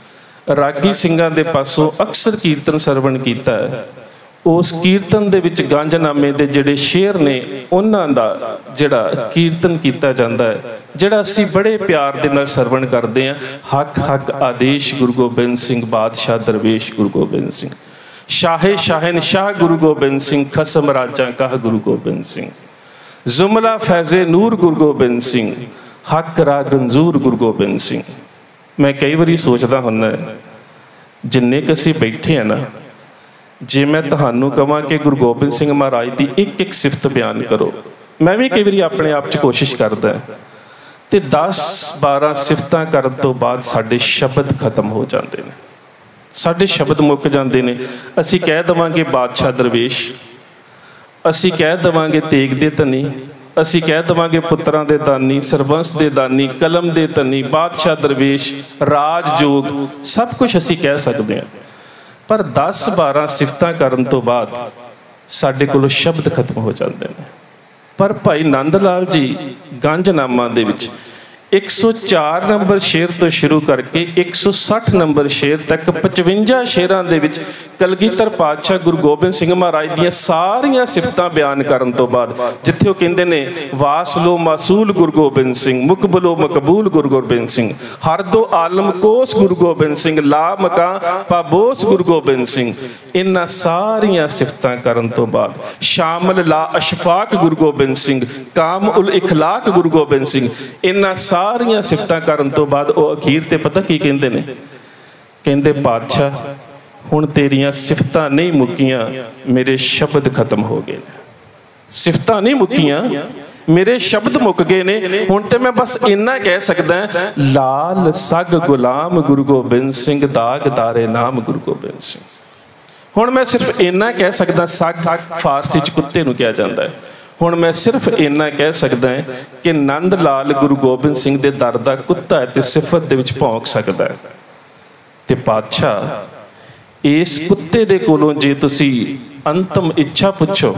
रागी ਸਿੰਘਾਂ ਦੇ पासों अक्सर कीर्तन सरवण कीता है। उस कीर्तन दे विच गंजनामे दे जिहड़े शेर ने उन्हां दा जिहड़ा कीर्तन कीता जांदा है, जिहड़ा असीं बड़े प्यार दे नाल सरवण करदे हां। हक हक आदेश गुरु गोबिंद सिंह, बादशाह दरवेश गुरु गोबिंद सिंह, शाहे शाहन शाह गुरु गोबिंद सिंह, खसम राजा कह गुरु गोबिंद सिंह, जुमला फैज़े नूर गुरु गोबिंद सिंह, हक रा गंजूर गुरु गोबिंद सिंह। मैं कई बारी सोचता हुन्ना जिन्ने क असीं बैठे हैं ना, जे मैं तुहानूं कहां कि गुरु गोबिंद सिंह महाराज की एक एक सिफत बयान करो, मैं भी कई बारी अपने आप च कोशिश करदा ते 10-12 सिफतां करन तो बाद साडे शब्द खत्म हो जाते हैं, साडे शब्द मुक जाते हैं। असीं कह देवांगे बादशाह दरवेश, असीं कह देवांगे तेग दे धनी, असीं कह देवांगे पुत्रां दे दानी, सरबंस दे दानी, कलम दे धनी, बादशाह दरवेश, राजयोग, सब कुछ असीं कह सकते हैं। पर 10-12 सिफतां करन तो बाद साडे कोलों शब्द खत्म हो जाते हैं। पर भाई नंद लाल जी गंजनामा दे विच 104 नंबर शेर तो शुरू करके 160 नंबर शेर तक 55 शेरां दे विच कलगीधर पातशाह गुरु गोबिंद सिंह महाराज दीयां सारियां सिफतां बयान करन तो बाद जिथे वो कहंदे ने वासलो मासूल गुरु गोबिंद सिंह, मुकबलो मकबूल गुरु गोबिंद सिंह, हर दो आलम कोस गुरु गोबिंद सिंह, ला मका पाबोस गुरु गोबिंद सिंह, इन्हां सारियां सिफतां करन तो बाद शामिल ला अशफाक गुरु गोबिंद सिंह, काम उल इखलाक गुरु गोबिंद सिंह, इन्हां सारियां सिफतां करन तो बाद वो अखीर ते पता की कहंदे ने, कहंदे पातशाह हुण तेरियां सिफतां नहीं मुक्कियां, मेरे शब्द खत्म हो गए। सिफतां नहीं मुक्कियां, मेरे शब्द मुक गए ने। हुण ते मैं बस इन्ना कह सकदा लाल सग गुलाम गुरु गोबिंद सिंह, दाग दारे नाम गुरु गोबिंद सिंह। हुण मैं सिर्फ इन्ना कह सकदा, सग फारसी च कुत्ते नूं कहा जांदा है। हुण मैं सिर्फ इन्ना कह सकदा कि नंद लाल गुरु गोबिंद सिंह दे दर दा कुत्ता है ते सिफत दे विच भौंक सकदा है। ते पातशाह इस कुत्ते दे कोलों जे तुसी अंतम इच्छा पुछो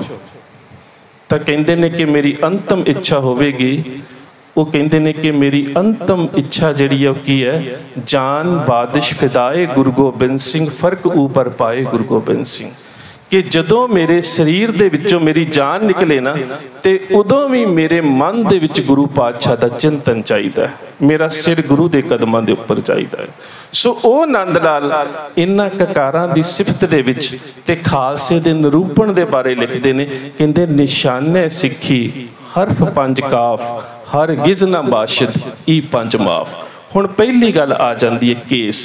तां कहंदे ने कि मेरी अंतम इच्छा होवेगी। वो कहंदे ने कि मेरी अंतम इच्छा जिहड़ी है की है, जान बादिश फिदाए गुरु गोबिंद सिंह, फर्क ऊपर पाए गुरु गोबिंद सिंह। कि जदों मेरे शरीर दे विचों मेरी जान निकले ना ते उदों भी मेरे मन दे विच गुरु पातशाह दा चिंतन चाहिदा है, मेरा सिर गुरु दे कदमां दे उपर चाहिदा है। सो ओ नंद लाल इन्हां ककारां दी सिफत दे विच ते खालसे दे निरूपण दे बारे लिखदे ने, कहंदे निशाने सिੱਖੀ हरफ 5 काफ, हर गिज ना बाशिद ई 5 माफ। हुण पहली गल आ जांदी है केस।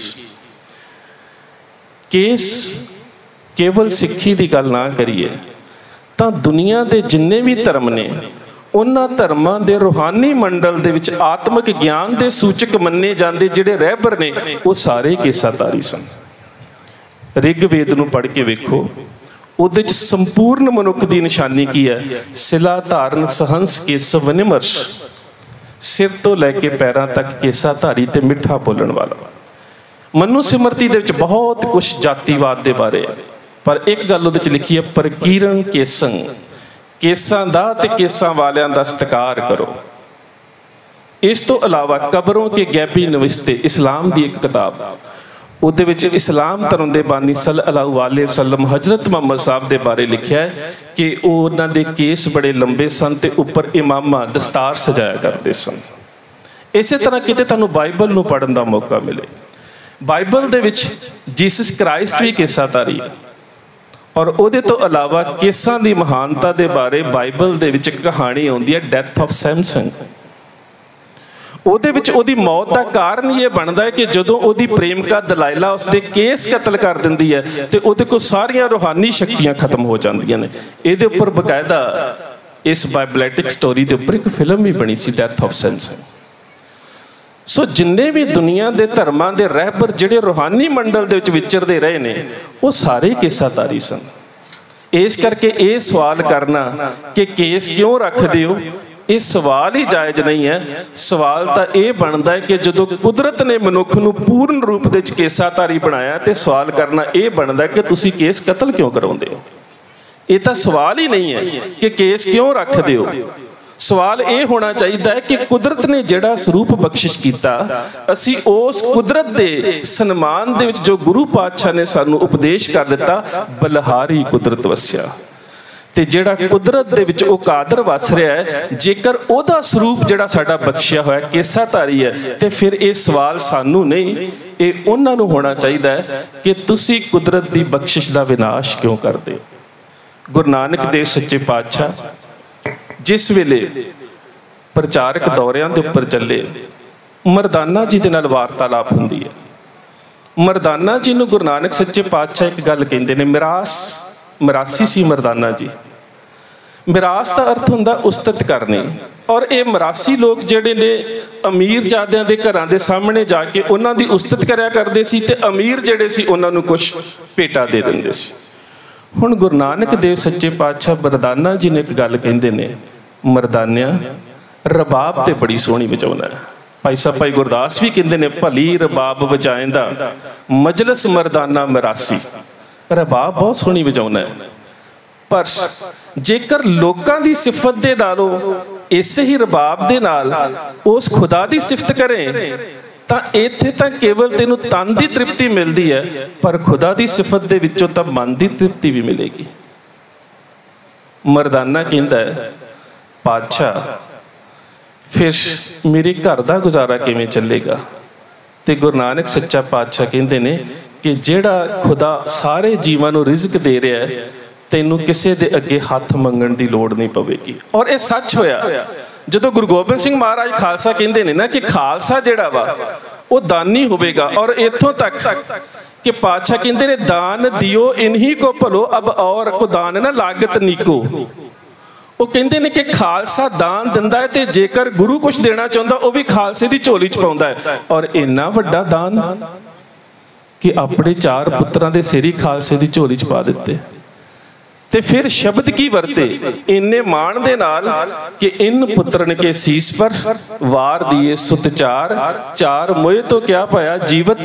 केस केवल सिੱਖੀ की गल ना करिए तो दुनिया के जिन्ने भी धर्म ने उन्हां धर्मां दे रूहानी मंडल दे विच आत्मिक ज्ञान के सूचक मन्ने जाते जिहड़े रहबर ने वो सारे केसाधारी सन। ऋग्वेद नूं पढ़ के वेखो, उहदे च संपूर्ण मनुख की निशानी की है, सिला धारण सहंस केस विनिमर्श, सिर तो लैके पैरों तक केसाधारी ते मिठा बोलण वाला। मनु सिमरती दे विच बहुत कुछ जातिवाद के बारे है, पर एक गल उहदे च लिखी है, प्रकीरण केसं, केसां दा ते केसां वालियां दा सत्कार करो। इस तो अलावा कबरों के गैबी नविश्ते इस्लाम की एक किताब, उहदे विच इस्लाम धर्म के बानी सल्लल्लाहु अलैहि वसल्लम हजरत मुहम्मद साहब के बारे लिखा है कि उन्हां दे केस बड़े लंबे सन ते उपर इमामा दस्तार सजाया करते सन। इस तरह किते तुहानूं बाइबल नूं पढ़न का मौका मिले, बाइबल दे विच जीसस क्राइस्ट भी केसाधारी है। और उहदे तो अलावा केसां दी महानता दे बारे बाइबल दे विच कहानी आउंदी है, डैथ ऑफ सैमसन। उहदे विच उहदी मौत का कारण ये बनता है कि जदों उहदी प्रेमिका दलाइला उसदे केस कतल कर दिंदी है ते उहदे कोल सारियां रूहानी शक्तियां खत्म हो जांदियां ने। इहदे उपर बकायदा इस बाइबलैटिक स्टोरी के उपर एक फिल्म भी बनी सी, डैथ ऑफ सैमसन। सो जिन्ने भी दुनिया के धर्मां के रहबर जिहड़े रूहानी मंडल दे विच विचरदे रहे ने वो सारे केसाधारी सन। इस करके ये सवाल करना कि केस क्यों रखदे हो, ये सवाल ही जायज़ नहीं है। सवाल तो यह बनता है कि जो कुदरत ने मनुख नूं पूर्ण रूप दे विच केसाधारी बनाया तो सवाल करना यह बनता है कि तुसीं केस कतल क्यों करवाउंदे हो। ये तो सवाल ही नहीं है कि केस क्यों रखदे हो। सवाल ये होना चाहिए है कि कुदरत ने जिहड़ा स्वरूप बख्शिश किया, असी उस कुदरत के सन्मान दे विच जो गुरु पातशाह ने सानू उपदेश कर दिता, बलहारी कुदरत वसिया। ते जिहड़ा कुदरत दे विच वो कादर वस रहा है, जेकर उहदा स्वरूप जिहड़ा साडा बख्शिया होया केसाधारी है, तो फिर ये सवाल सानू नहीं, ये उन्हां नूं होना चाहिए है कि तुसी कुदरत की बख्शिश का विनाश क्यों करदे। गुरु नानक देव सच्चे पातशाह जिस वेले प्रचारक दौरियां दे उपर चले, मरदाना जी दे नाल वार्तालाप हुंदी है। मरदाना जी नूं गुरु नानक सच्चे पातशाह एक गल कहंदे ने, मरासी सी मरदाना जी। मिरास का अर्थ हुंदा उस्तत करनी, और ये मरासी लोग जिहड़े ने अमीर जादियां दे घरां दे सामने जाके उन्हां दी उस्तत करया करदे सी, ते अमीर जिहड़े सी उन्हां नूं कुछ भेटा दे दिंदे सी। हुण गुरु नानक देव सच्चे पातशाह मरदाना जी ने एक गल कहंदे ने, मरदानिया रबाब ते बड़ी सोहनी वजाउंदा है। भाई साहब भाई गुरदास भी कहंदे ने, भली रबाब वजाइंदा मजलस मरदाना मरासी। रबाब बहुत सोहनी वजाउंदा है, पर जेकर लोकां दी सिफत दे नालों इसे ही रबाब दे नाल उस खुदा दी सिफत करें तां इत्थे तां केवल तेनू तन दी तृप्ति मिलदी है, पर खुदा दी सिफत दे विचों तां मन दी तृप्ति भी मिलेगी। मरदाना कहंदा है, पातशाह फिर मेरे घर दा गुजारा किवें चलेगा। ते गुरु नानक सच्चा पातशाह कहंदे ने कि जिहड़ा खुदा सारे जीवां नूं रिज़क दे रहा है, तैनूं किसी दे अगे हथ मंगण दी लोड़ नहीं पवेगी। और यह सच होया जदों गुरु गोबिंद सिंह महाराज खालसा कहंदे ने ना कि खालसा जिहड़ा वा वो दानी होवेगा, और इत्थों तक कि पातशाह कहंदे ने, दान दियो इन्हीं को भलो अब और को दान ना लागत नीको। वो कहंदे ने कि खालसा दान दिंदा है, ते जेकर गुरु कुछ देना चाहुंदा वो भी खालसे दी झोली च पाउंदा है। और इन्ना वड्डा दान कि अपने 4 पुत्रां दे सिर ही खालसे दी झोली च पा दिते। ते फिर शब्द की वरते इन्ने मान दे नाल कि इन पुत्रन के शीस पर वार दिए सुत 4 मोए तो क्या पाया जीवत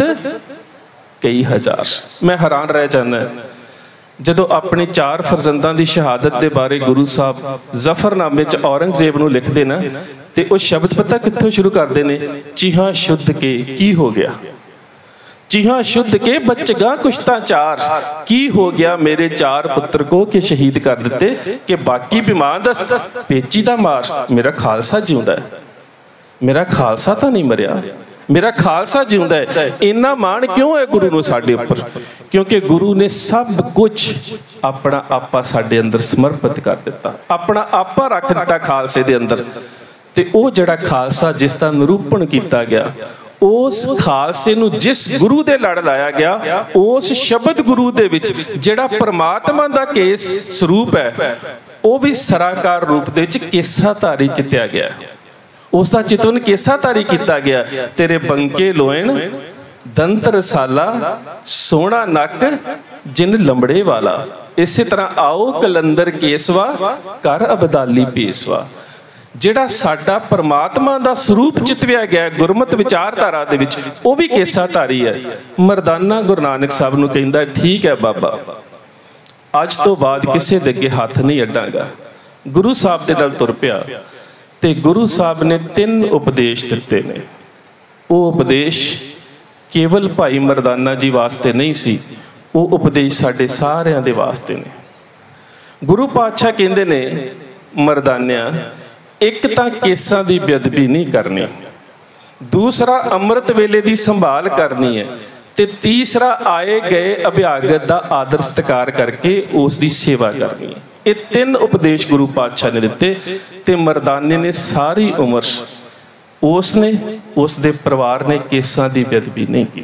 कई हजार। मैं हैरान रह जाना जदों अपने 4 फरजंदां दी शहादत दे बारे गुरु साहब जफरनामे च औरंगजेब नूं लिखदे ना, ते वो शब्द पता कित्थों शुरू करदे ने, चिहा शुद्ध के की हो गया, चिहा शुद्ध के बचगा कुश्ता 4 की हो गया मेरे 4 पुत्र को कि शहीद कर दिते, कि बाकी बीमान दस्त पेची दा मार मेरा खालसा जिउंदा है, मेरा खालसा तो नहीं मरिया, मेरा खालसा जिउंदा है। इन्ना मान क्यों है गुरु नूं साडे उपर, क्योंकि गुरु ने सब कुछ अपना आपा साडे अंदर समर्पित कर दिता, अपना आपा रख दिता खालसे दे अंदर। ते वो जिहड़ा खालसा जिसका निरूपण किया गया, उस खालसे नूं जिस गुरु दे लड़ लाया गया, उस शब्द गुरु दे विच जिहड़ा परमात्मा दा केस स्वरूप है, वो भी सराकार रूप दे विच केसाधारी चित्या गया, उसका चितवन केसाधारी किया गया। तेरे बंके लोएन दंत रसाला सोना नक जिन लंबड़े वाला, इसी तरह आओ कलंदर केसवा कर अबदाली पेशवा। जिहड़ा साडा परमात्मा दा स्वरूप चितविया गया गुरमत विचारधारा दे विच, वो भी केसाधारी है। मरदाना गुरु नानक साहब नूं कहंदा, ठीक है बाबा, अज तो बाद किसी दे अगे हथ नहीं अड्डांगा। गुरु साहब दे नाल तुर पिया, ते गुरु साहब ने 3 उपदेश दिते ने। वो उपदेश केवल भाई मरदाना जी वास्ते नहीं सी, वो उपदेश साडे सारियां दे वास्ते ने। गुरु पातशाह कहंदे ने, मरदानिया एक तां केसां दी बेअदबी नहीं करनी, दूसरा अमृत वेले दी संभाल करनी है, ते तीसरा आए गए अभ्यागत दा आदर सत्कार करके उस दी सेवा करनी है। ये 3 उपदेश गुरु पातशाह ने दिते, ते मरदाने ने सारी उम्र उसने उसदे परिवार ने केसां दी बेअदबी नहीं की,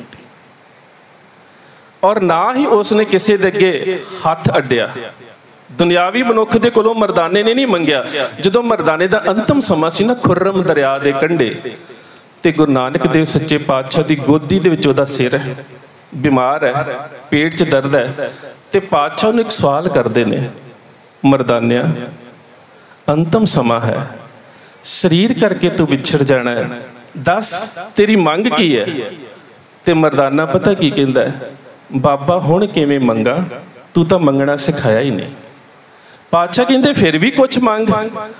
और ना ही उसने किसी दे अगे हथ अड्डिया। दुनियावी मनुख दे कोलों मरदाने ने नहीं मंगया। जदों मरदाने दा अंतिम समा सी ना, खुर्रम दरिया दे कंढे, ते गुरु नानक देव सच्चे पातशाह दी गोदी दे विच ओहदा सिर है, बीमार है, पेट च दर्द है, ते पातशाह नूं एक सवाल करदे ने, मरदानिया अंतिम समा है, शरीर करके तू विछड़ जाना है, दस तेरी मंग की है। ते मरदाना पता की कहंदा है, बाबा हुण किवें मंगा, तू तो मंगना सिखाया ही नहीं। पातशाह कहंदे फिर भी कुछ मंग।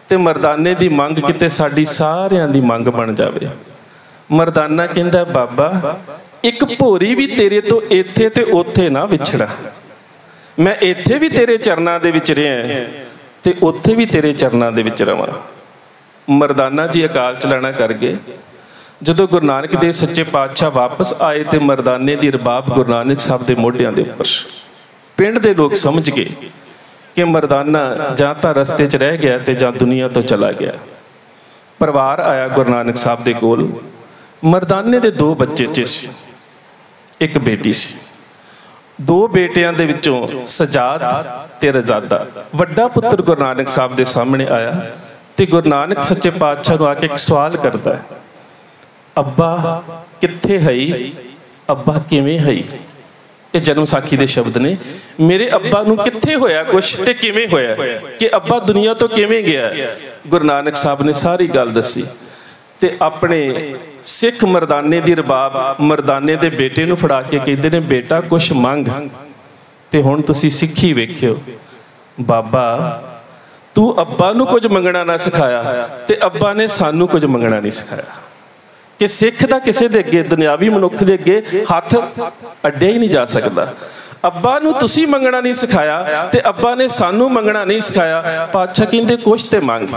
ते मरदाने की मंग किते साडी सारियां दी मंग बन जावे। मरदाना कहंदा बाबा एक भोरी भी तेरे तो इत्थे ते उत्थे ना विछड़ा, मैं इत्थे भी तेरे चरनां दे विच रहा ते उत्थे भी तेरे चरनां दे विच रवां। मरदाना जी अकाल चलाना कर गए। जदों गुरु नानक देव सच्चे पातशाह वापस आए तो मरदाने की रबाब गुरु नानक साहब के मोढियां दे उपर। पिंड दे लोग समझ गए कि मरदाना जां तां रस्ते च रह गया ते जां दुनिया तो चला गया। परिवार आया गुरु नानक साहब दे कोल। मरदाने दे 2 बच्चे सी, एक बेटी सी। 2 बेटियां दे विचों सजाद ते रजादा वड्डा पुत्र गुरु नानक साहब दे सामने आया ते गुरु नानक सच्चे पातशाह नूं आके एक सवाल करता है, अब्बा कित्थे हई, अब्बा किवें हई। ये जन्म साखी दे शब्द ने। मेरे अब्बा नूं कित्थे होया कुछ ते किवें होया कि अब्बा दुनिया तो किवें गया। गुरु नानक साहब ने सारी गल दसी ते अपने सिख मरदाने दी रबाब मरदाने दे बेटे नूं फड़ा के कहंदे ने, बेटा कुछ मंग। ते हुण तुसीं सिੱਖੀ वेखिओ, बाबा तू अब्बा नूं कुछ मंगना ना सिखाया ते अब्बा ने सानू कुछ मंगना नहीं सिखाया। कि सिख दा किसी दे अगे दुनियावी मनुख दे अगे हथ अड्डिया ही नहीं जा सकता। अब्बा नूं तुसीं मंगना नहीं सिखाया ते अब्बा ने सानू मंगना नहीं सिखाया। पातशाह कहंदे कुछ ते मंग।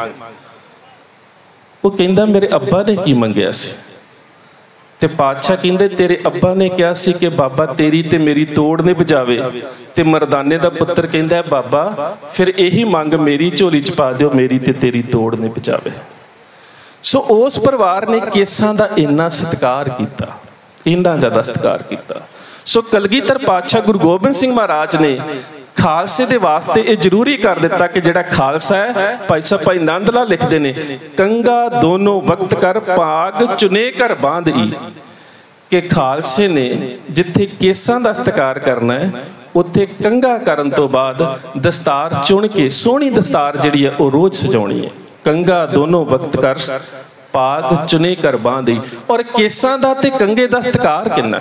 वो कहंदा मेरे अब्बा ने की मंगिया सी ते पातशाह कहंदे तेरे अब्बा ने कहा सी कि बाबा तेरी ते मेरी तोड़ ने बजावे। ते मरदाने दा पुत्र कहंदा बाबा फिर यही मंग मेरी झोली च पा दिओ, मेरी ते तेरी तोड़ ने बजावे। सो उस परिवार ने केसां दा इन्ना सत्कार किया, इन्ना ज़्यादा सत्कार किया। सो कलगीधर पातशाह गुरु गोबिंद सिंह महाराज ने खालसे दे वास्ते ये जरूरी कर दिता कि जिहड़ा खालसा है, भाई साहब भाई नंद लाल लिखते ने, कंगा दोनों वक्त कर भाग चुने कर बांध ई। कि खालसे ने जिथे केसां दा सत्कार करना है उत्थे कंगा करन तो बाद दस्तार चुन के सोहनी दस्तार जिहड़ी है वो रोज़ सजाउणी है। कंगा दोनों वक्त कर पाग चुने कर बांधी। और केसां दा ते कंगे दा सत्कार किन्ना।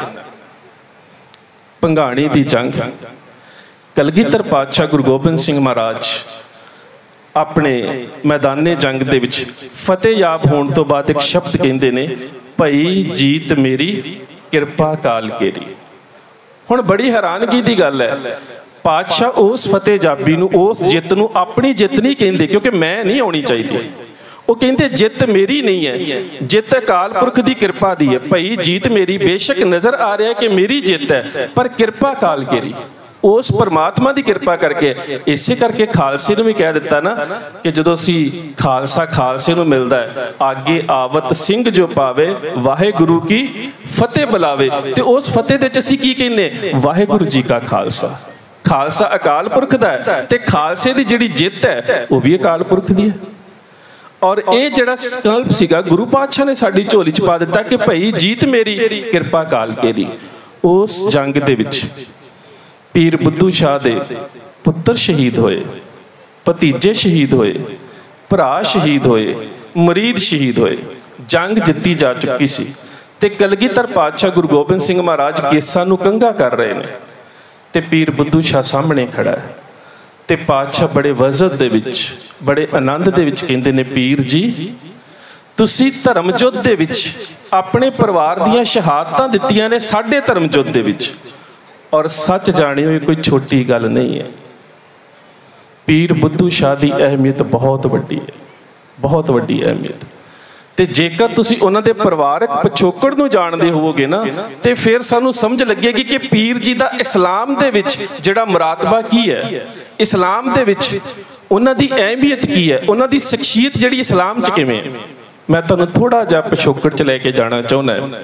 भंगाणी दी जंग कलगीधर पातशाह गुरु गोबिंद सिंह महाराज अपने मैदाने जंग दे विच फतेहयाब होने तो बाद एक शब्द कहंदे ने, भई जीत मेरी किरपा काल केरी। हुण बड़ी हैरानगी दी गल है, पातशाह उस फतेहयाबी नूं उस जित नूं अपनी जित नहीं कहंदे, क्योंकि मैं नहीं आउणी चाहिदी। वो कहंदे जित मेरी नहीं है, जित अकाल पुरख की कृपा दी है। भई जीत मेरी बेशक नज़र आ रहा है कि मेरी जित है, पर कृपा काल केरी उस परमात्मा की कृपा करके। इसे करके खालसे नूं भी कह दिता ना कि जदों असी खालसा खालसे नूं मिलदा है, आगे आवत सिंह जो पावे वाहेगुरु की फतेह बुलावे। ते उस फतेह दे असी की कहने, वाहेगुरु जी का खालसा। खालसा अकाल पुरख दा है ते खालसे दी जिहड़ी जित है वह भी अकाल पुरख दी है। और ये जिहड़ा संकल्प सीगा गुरु पातशाह ने साडी झोली च पा दिता कि भई जीत मेरी किरपा काल केरी। उस जंग दे विच पीर बुद्धू शाह दे पुत्र शहीद होए, भतीजे शहीद होए, भरा शहीद होए, मरीद शहीद होए। जंग जित्ती जा चुकी सी ते कलगीधर पातशाह गुरु गोबिंद सिंह महाराज केसां नूं कंघा कर रहे ने ते पीर बुद्धू शाह सामने खड़ा है। ते पातशाह बड़े वजद दे विच बड़े आनंद दे विच कहंदे ने, पीर जी तुसी धर्म युद्ध दे विच अपने परिवार दीयां शहादतां दित्तियां ने साडे धर्म युद्ध दे विच, और सच जानियो ये कोई छोटी गल नहीं है। पीर बुद्धू शाह की अहमियत बहुत वड्डी है, बहुत वड्डी अहमियत। ते जेकर तुसी उन्हां दे परिवारक पिछोकड़ नूं जाणदे होवोगे ना ते फिर सानूं समझ लगेगी कि पीर जी दा इस्लाम दे विच जिहड़ा मरातबा की है, इस्लाम दे विच उन्हां दी अहमियत की है, उन्हां दी शख्सियत जिहड़ी इस्लाम च किवें है। मैं तुहानूं थोड़ा जिहा पिछोकड़ च लैके जाना चाहुंदा है।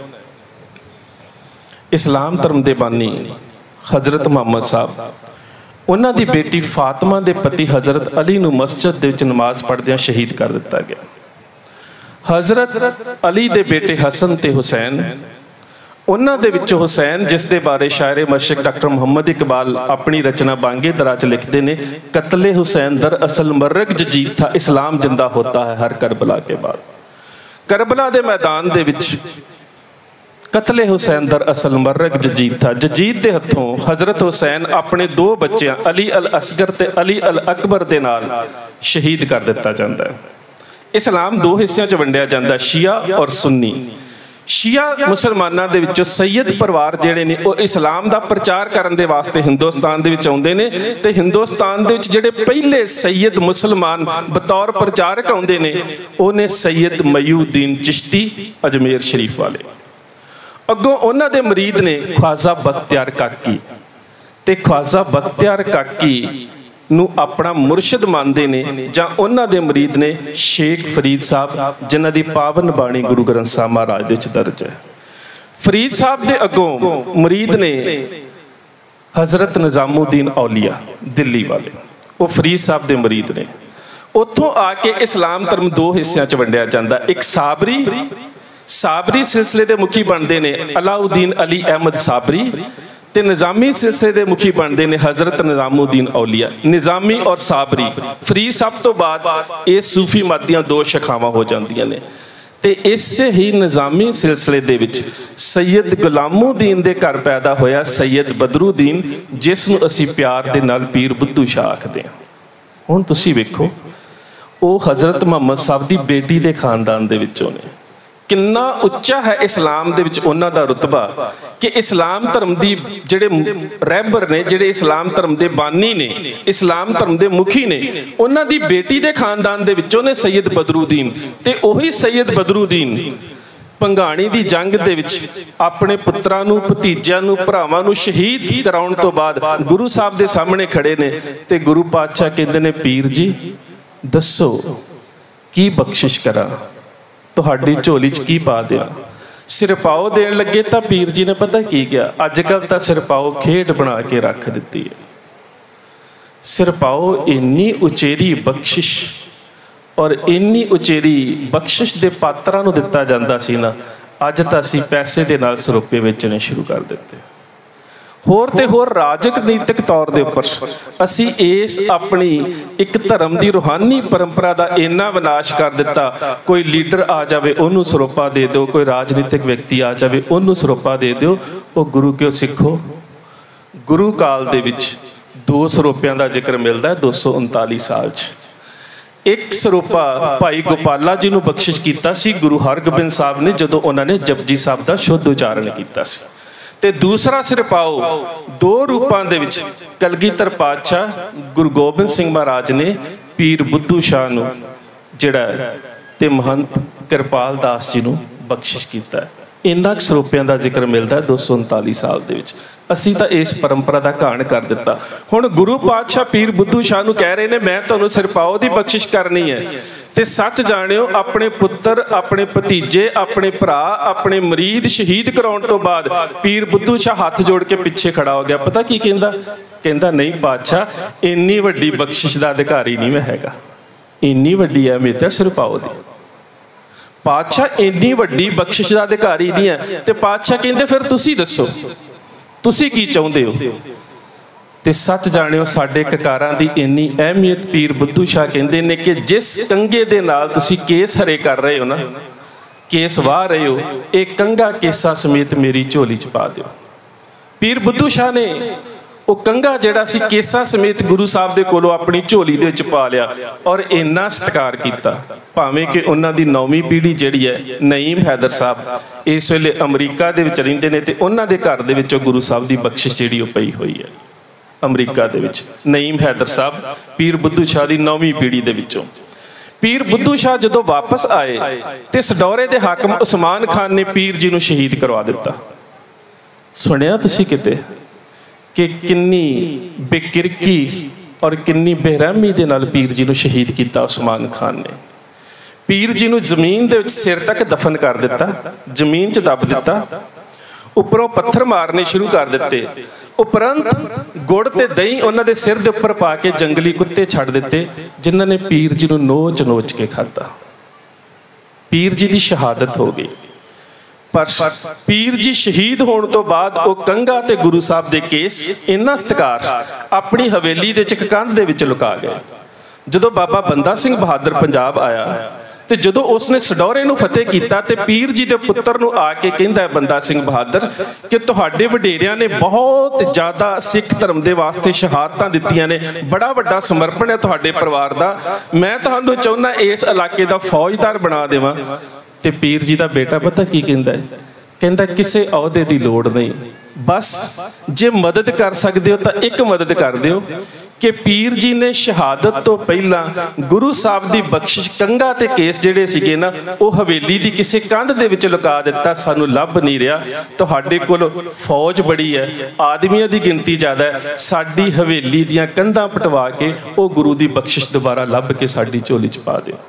इस्लाम धर्म दे बानी हज़रत मुहम्मद साहब, उन्हां दी बेटी फातिमा दे पति हज़रत अली नूं मस्जिद दे विच नमाज पढ़दियां शहीद कर दिता गया। हज़रत अली दे बेटे हसन ते हुसैन, उन्हां दे विचों हुसैन जिस दे बारे शायर मशरक डॉक्टर मुहम्मद इकबाल अपनी रचना बांगे दरा च लिखते ने, कत्ले हुसैन दर असल मर्रक जजीद था, इस्लाम जिंदा होता है हर करबला के बाद। करबला दे मैदान दे विच कत्ले हुसैन दर असल मर्रक जजीद था। जजीद के हथों हज़रत हुसैन अपने 2 बच्चों अली अल असगर ते अली अल अकबर दे नाल शहीद कर दिता जाता है। इस्लाम दो हिस्सों च वंडिया जाता, शिया और सुन्नी। शिया मुसलमानों के विचों सैयद परिवार जिहड़े ने वो इस्लाम का प्रचार करने के वास्ते हिंदुस्तान दे विच आउंदे ने, ते हिंदुस्तान दे विच जिहड़े पहले सैयद मुसलमान बतौर प्रचारक आउंदे ने वो ने सैयद मयूद्दीन चिश्ती अजमेर शरीफ वाले। अगों उन्हां दे मरीद ने ख्वाजा बख्तियार काकी, ते ख्वाजा बख्तियार काकी नूं अपना मुर्शद मानते ने, जां उन्हां दे मरीद ने शेख फरीद साहब, जिन्हां दी पावन बाणी गुरु ग्रंथ साहब महाराज दे विच दर्ज है। फरीद साहब दे अगों मरीद ने हजरत निजामुद्दीन औलिया दिल्ली वाले, वो फरीद साहब दे मरीद ने। उत्थों आके इस्लाम धर्म दो हिस्सों च वंडिया जाता, एक साबरी सिलसिले के मुखी बनते ने अलाउद्दीन अली अहमद साबरी, ते निज़ामी सिलसिले के मुखी बनते हैं हजरत निज़ामुद्दीन औलिया। निज़ामी और साबरी फरीद साहब तो बाद ये सूफी मत दी दो शाखावां हो जांदियां ने। ते इस ही निज़ामी सिलसिले दे विच सैयद गुलामुद्दीन दे घर पैदा होया सैयद बदरुद्दीन, जिसनूं असीं प्यार दे नाल पीर बुद्धू शाह आखदे हां। हुण तुसीं वेखो वो हजरत मुहम्मद साहब दी बेटी दे खानदान दे विचों ने। किन्ना उच्चा है इस्लाम दे विच उन्हां दा रुतबा कि इस्लाम धर्म दी जिहड़े रहबर ने, जिहड़े इस्लाम धर्म दे बानी ने, इस्लाम धर्म दे मुखी ने, उन्हां दी बेटी दे खानदान दे विचों ने सैयद बदरुद्दीन। ते ओही सैयद बदरुद्दीन भंगाणी दी जंग दे विच अपने पुत्रां नूं, भतीजिਆਂ नूं, भरावां नूं शहीद कराउण तो बाद गुरु साहब दे सामने खड़े ने, ते गुरु पातशाह कहंदे ने पीर जी दसो की बख्शिश करा, तुहाडी झोली च की पा दिया। सिरपाओ देण लगे तो पीर जी ने पता की किया, अजकल तो सिरपाओ खेड बना के रख दी है। सिरपाओ इन्नी उचेरी बख्शिश और इन्नी उचेरी बख्शिश के पात्रां नूं दिता जांदा सी ना, अज तां असीं पैसे दे नाल सरोपे बेचने शुरू कर दिते। होर ते होर राजनीतिक तौर के उपर असी इस अपनी एक धर्म की रूहानी परंपरा का इन्ना विनाश कर दिता। कोई लीडर आ जाए उन्होंने सरोपा दे दो, कोई राजनीतिक व्यक्ति आ जाए उन्होंने सरोपा दे दो। वो गुरु क्यों सिखो, गुरु काल दे विच दो सरोपियां का जिक्र मिलता है 239 साल च। एक सरोपा भाई गोपाला जी नूं बख्शिश कीता सी गुरु हरगोबिंद साहब ने जदों उन्होंने जपजी साहब का शुद्ध उचारण किया सी। ते दूसरा सिरपाओ दो रूपों दे विच कलगीधर पातशाह गुरु गोबिंद सिंह महाराज ने पीर बुद्धू शाह नूं जिहड़ा ते महंत कृपाल दास जी नूं बख्शिश कीता। इन्ना सरोपियां का जिक्र मिलता है 239 साल दे विच। असीं तां इस परंपरा का घाण कर दिता। हुण गुरु पातशाह पीर बुद्धू शाह नूं कह रहे ने मैं तुहानूं सिरपाओ दी बख्शिश करनी है, ते सच जाणिओ अपने पुत्र, अपने भतीजे, अपने भरा, अपने मरीद शहीद कराउण तो बाद पीर बुद्धू शाह हाथ जोड़ के पिछे खड़ा हो गया। पता की कहंदा? कहंदा नहीं पातशाह इन्नी वड्डी बख्शिश का अधिकारी नहीं मैं हैगा, इन्नी वड्डी अहमियत है सिरपाओ दी। पातशाह इन्नी वड्डी बख्शिश का अधिकारी नहीं है। ते पातशाह कहंदे फिर तुसी दसो तुसी की चाहुंदे हो। ते सच जाणिओ साडे ककारां दी इन्नी अहमियत पीर बुद्धू शाह कहंदे ने कि जिस कंघे दे नाल तुसी केस हरे कर रहे हो ना, केस वाह रहे हो, एक कंघा केसा समेत मेरी झोली च पा दिओ। पीर बुद्धू शाह ने वो कंघा जिहड़ा सी केसा समेत गुरु साहब दे कोलों अपनी झोली दे विच पा लिया और इन्ना सत्कार किया। भावें कि उन्हां दी 9वीं पीढ़ी जिहड़ी है नईम हैदर साहब इस वेले अमरीका दे विच रहिंदे ने, ते उन्हां दे घर दे विचों गुरु साहब दी बख्शिश जिहड़ी वो पई हुई है अमरीका दे विच। नईम हैदर साहब पीर बुद्धू शाह दी 9वीं पीढ़ी दे विचों। पीर बुद्धू शाह जदों वापस आए ते सडौरे दे हाकम उस्मान खान ने पीर जी नूं शहीद करवा दिता। सुनिया तुसीं किते कि किन्नी बेकिरकी और किन्नी बेरहमी दे नाल पीर जी नूं शहीद किया उस्मान खान ने। पीर जी नूं जमीन दे विच सिर तक दफन कर दिता, जमीन च दब दिता, उपरों पत्थर मारने शुरू कर दिते। उपरंत गुड़ ते दही उन्हां दे सिर दे उपर पा के जंगली कुत्ते छड़ दिते जिन्हां ने पीर जी नूं नोच नोच के खाता। पीर जी की शहादत हो गई। पर पीर जी शहीद होने तो बाद वो कंघा ते गुरु साहब दे केस इन्ना सत्कार अपनी हवेली दे कंध दे विच लुका गए। जदों बाबा बंदा सिंह बहादुर पंजाब आया ਤੇ ਜਦੋਂ ਉਸਨੇ ਸਡੌਰੇ ਨੂੰ ਫਤਿਹ ਕੀਤਾ ਤੇ ਪੀਰ ਜੀ ਦੇ ਪੁੱਤਰ ਨੂੰ ਆ ਕੇ ਕਹਿੰਦਾ ਬੰਦਾ ਸਿੰਘ ਬਹਾਦਰ ਕਿ ਤੁਹਾਡੇ ਵਡੇਰਿਆਂ ਨੇ ਬਹੁਤ ਜ਼ਿਆਦਾ ਸਿੱਖ ਧਰਮ ਦੇ ਵਾਸਤੇ ਸ਼ਹਾਦਤਾਂ ਦਿੱਤੀਆਂ ਨੇ, ਬੜਾ ਵੱਡਾ ਸਮਰਪਣ ਹੈ ਤੁਹਾਡੇ ਪਰਿਵਾਰ ਦਾ, ਮੈਂ ਤੁਹਾਨੂੰ ਚਾਹੁੰਦਾ ਇਸ ਇਲਾਕੇ ਦਾ ਫੌਜਦਾਰ ਬਣਾ ਦੇਵਾਂ। ਤੇ ਪੀਰ ਜੀ ਦਾ ਬੇਟਾ ਪਤਾ ਕੀ ਕਹਿੰਦਾ ਹੈ? ਕਹਿੰਦਾ ਕਿਸੇ ਅਹੁਦੇ ਦੀ ਲੋੜ ਨਹੀਂ, ਬਸ ਜੇ ਮਦਦ ਕਰ ਸਕਦੇ ਹੋ ਤਾਂ ਇੱਕ ਮਦਦ ਕਰ ਦਿਓ ਕਿ ਪੀਰ ਜੀ ਨੇ ਸ਼ਹਾਦਤ ਤੋਂ ਪਹਿਲਾਂ ਗੁਰੂ ਸਾਹਿਬ ਦੀ ਬਖਸ਼ਿਸ਼ ਕੰਘਾ ਤੇ ਕੇਸ ਜਿਹੜੇ ਸੀਗੇ ਨਾ ਉਹ ਹਵੇਲੀ ਦੀ ਕਿਸੇ ਕੰਧ ਦੇ ਵਿੱਚ ਲੁਕਾ ਦਿੱਤਾ, ਸਾਨੂੰ ਲੱਭ ਨਹੀਂ ਰਿਹਾ, ਤੁਹਾਡੇ ਕੋਲ ਫੌਜ ਬੜੀ ਹੈ, ਆਦਮੀਆਂ ਦੀ ਗਿਣਤੀ ਜ਼ਿਆਦਾ ਹੈ, ਸਾਡੀ ਹਵੇਲੀ ਦੀਆਂ ਕੰਧਾਂ ਪਟਵਾ ਕੇ ਉਹ ਗੁਰੂ ਦੀ ਬਖਸ਼ਿਸ਼ ਦੁਬਾਰਾ ਲੱਭ ਕੇ ਸਾਡੀ ਝੋਲੀ 'ਚ ਪਾ ਦਿਓ।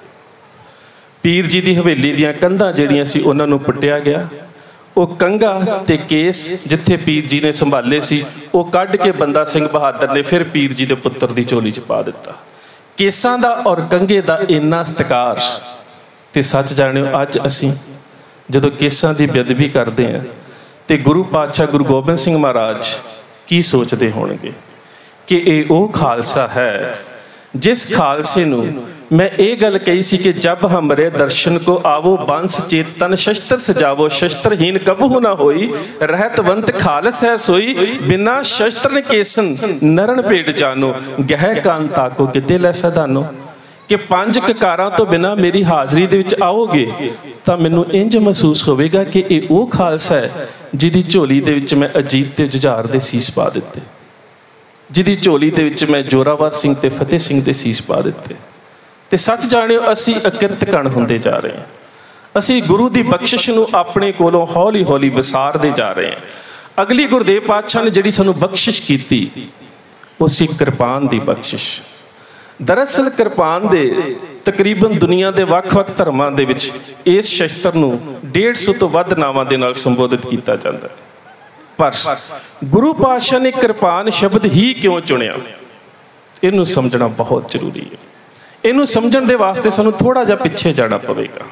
ਪੀਰ ਜੀ ਦੀ ਹਵੇਲੀ ਦੀਆਂ ਕੰਧਾਂ ਜਿਹੜੀਆਂ ਸੀ ਉਹਨਾਂ ਨੂੰ ਪੁੱਟਿਆ ਗਿਆ, ਉਹ ਕੰਘਾ ਤੇ ਕੇਸ ਜਿੱਥੇ ਪੀਰ ਜੀ ਨੇ ਸੰਭਾਲੇ ਸੀ ਉਹ ਕੱਢ ਕੇ ਬੰਦਾ ਸਿੰਘ ਬਹਾਦਰ ਨੇ ਫਿਰ ਪੀਰ ਜੀ ਦੇ ਪੁੱਤਰ ਦੀ ਝੋਲੀ 'ਚ ਪਾ ਦਿੱਤਾ। ਕੇਸਾਂ ਦਾ ਔਰ ਕੰਘੇ ਦਾ ਇੰਨਾ ਸਤਿਕਾਰ। ਤੇ ਸੱਚ ਜਾਣਿਓ ਅੱਜ ਅਸੀਂ ਜਦੋਂ ਕੇਸਾਂ ਦੀ ਬੇਅਦਬੀ ਕਰਦੇ ਹਾਂ ਤੇ ਗੁਰੂ ਪਾਤਸ਼ਾਹ ਗੁਰੂ ਗੋਬਿੰਦ ਸਿੰਘ ਮਹਾਰਾਜ ਕੀ ਸੋਚਦੇ ਹੋਣਗੇ ਕਿ ਇਹ ਉਹ ਖਾਲਸਾ ਹੈ जिस खालसे नू मैं ये गल कही सी कि जब हमरे दर्शन को आवो बंस चेत तन शस्त्र सजावो, शस्त्रहीन कबहू ना होई, रहतवंत खालस है सोई, बिना शस्त्र केसन नरण पेट जानो, गह कान ताको किते लै सदानो। कि 5 ककारां तो बिना मेरी हाज़री दे विच आओगे तो मैनू इंज महसूस होवेगा कि ये वो खालसा है जिहदी झोली दे विच मैं अजीत ते जुझार दे सीस पा दिते, जिहदी झोली दे विच मैं जोरावर सिंह ते फतेह सिंह दे सीस पा दिते। ते सच जाणियो असीं अकिरत कण हुंदे जा रहे हैं, असीं गुरु दी बख्शिश नूं अपने कोलों हौली हौली विसारदे जा रहे हैं। अगली गुरदेव पातशाह ने जिहड़ी सानूं बख्शिश कीती वो सी किरपान दी बख्शिश। दरअसल किरपान दे तकरीबन दुनिया के ਵੱਖ-ਵੱਖ धर्मां दे विच इस शस्त्र नूं 150 तो वध नावां दे नाल संबोधित किया जाता है, पर गुरु पातशाह ने किरपान शब्द ही क्यों चुनिया इनू समझना बहुत जरूरी है। इनू समझण दे वास्ते सानू थोड़ा जिहा पिछे जाना पवेगा।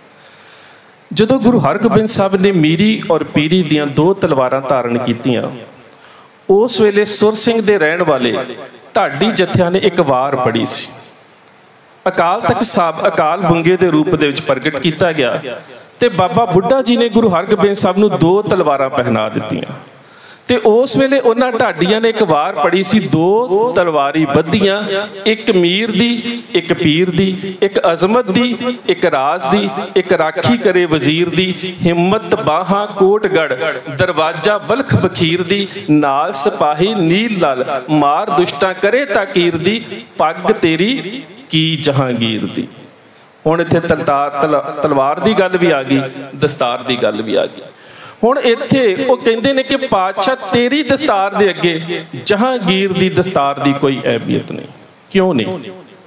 जदों गुरु हरगोबिंद साहब ने मीरी और पीरी दियां 2 तलवारां धारण कीतियां, उस वेले सुर सिंह दे रहण वाले ढाडी जत्थियां ने एक वार पढ़ी सी। अकाल तख्त साहब अकाल बुंगे दे रूप दे विच प्रगट किया गया ते बाबा बुढ़ा जी ने गुरु हरगोबिंद साहब नूं 2 तलवारां पहना दित्तियां ते उस वेले उन्हां ढाडियां ने एक वार पढ़ी सी, 2 तलवारी बद्धियां, एक मीर दी, एक पीर दी, एक अजमत दी, एक राज दी, एक राखी करे वजीर दी, हिम्मत बाहां कोटगढ़, दरवाजा बलख बखीर दी, नाल सिपाही नील लाल, मार दुष्टां करे ताकीर दी, पग तेरी की जहांगीर दी। हुण इत्थे तलवार की गल भी आ गई, दस्तार की गल भी आ गई। हुण इत्थे वो कहंदे ने कि पातशाह तेरी दस्तार दे अगे जहांगीर दी दस्तार दी कोई अहमियत नहीं। क्यों नहीं?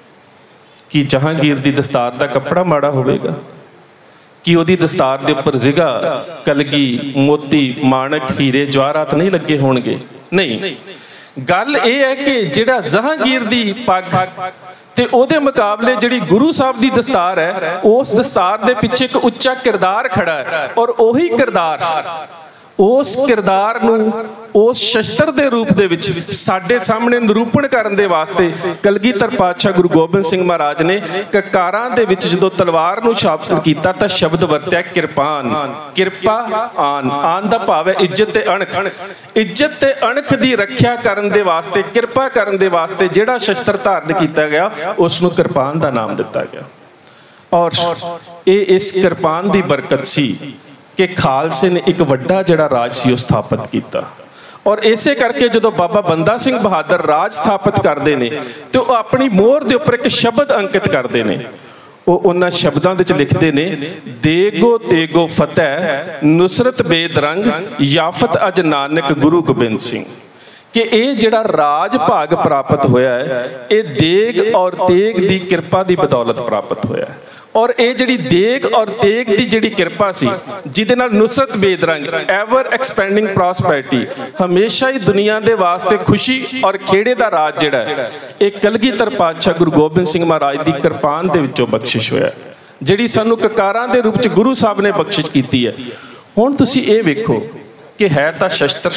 कि जहांगीर दी दस्तार दा कपड़ा माड़ा होवेगा? कि उहदी दस्तार दे उपर जिगा कलगी मोती माणक हीरे जवाहरात नहीं लगे होणगे? नहीं। गल यह है कि जिहड़ा जहांगीर दी पग ते ओहदे मुकाबले जिहड़ी गुरु साहब दी दस्तार है उस दस्तार दे पिछे एक उच्चा किरदार खड़ा है, और उही किरदार उस किरदार नूं उस शस्त्र दे रूप दे विच साडे सामने निरूपण करन दे वास्ते कलगीधर पातशाह गुरु गोबिंद सिंह महाराज ने ककारां दे विच जदों तलवार नूं शामिल कीता तां शब्द वरत्या किरपान, किरपा आन। आन दा भाव है इज्जत ते अणख। इज्जत ते अणख दी रखिया करन दे वास्ते, किरपा करन दे वास्ते जिहड़ा शस्त्र धारण कीता गया उस नूं किरपान दा नाम दिता गया। और ये इस किरपान दी बरकत सी कि खालसे ने एक वड्डा जिहड़ा राज सी स्थापित किया। और इसे करके जो बाबा बंदा सिंह बहादुर राज स्थापित करते हैं तो अपनी मोहर के उपर एक शब्द अंकित करते हैं। वो उन्होंने शब्दों के लिखते हैं, देगो तेगो फतेह नुसरत बेदरंग याफत अज नानक गुरु गोबिंद सिंह। कि ये जिहड़ा राज भाग प्राप्त होया है ये देग और तेग की किरपा की बदौलत प्राप्त होया है। और ये जिहड़ी देग और तेग की जिहड़ी किरपा सी जिहदे नाल नुसरत बेदरंग एवर एक्सपेंडिंग प्रॉस्पैरिटी हमेशा ही दुनिया के वास्ते खुशी और खेड़े का राज जिहड़ा है ये कलगीधर पातशाह गुरु गोबिंद सिंह महाराज की किरपान दे विचों बख्शिश होया, जिहड़ी सानू ककारां दे रूप च गुरु साहब ने बख्शिश कीती है। हुण तुसीं ये वेखो कि है तां शस्त्र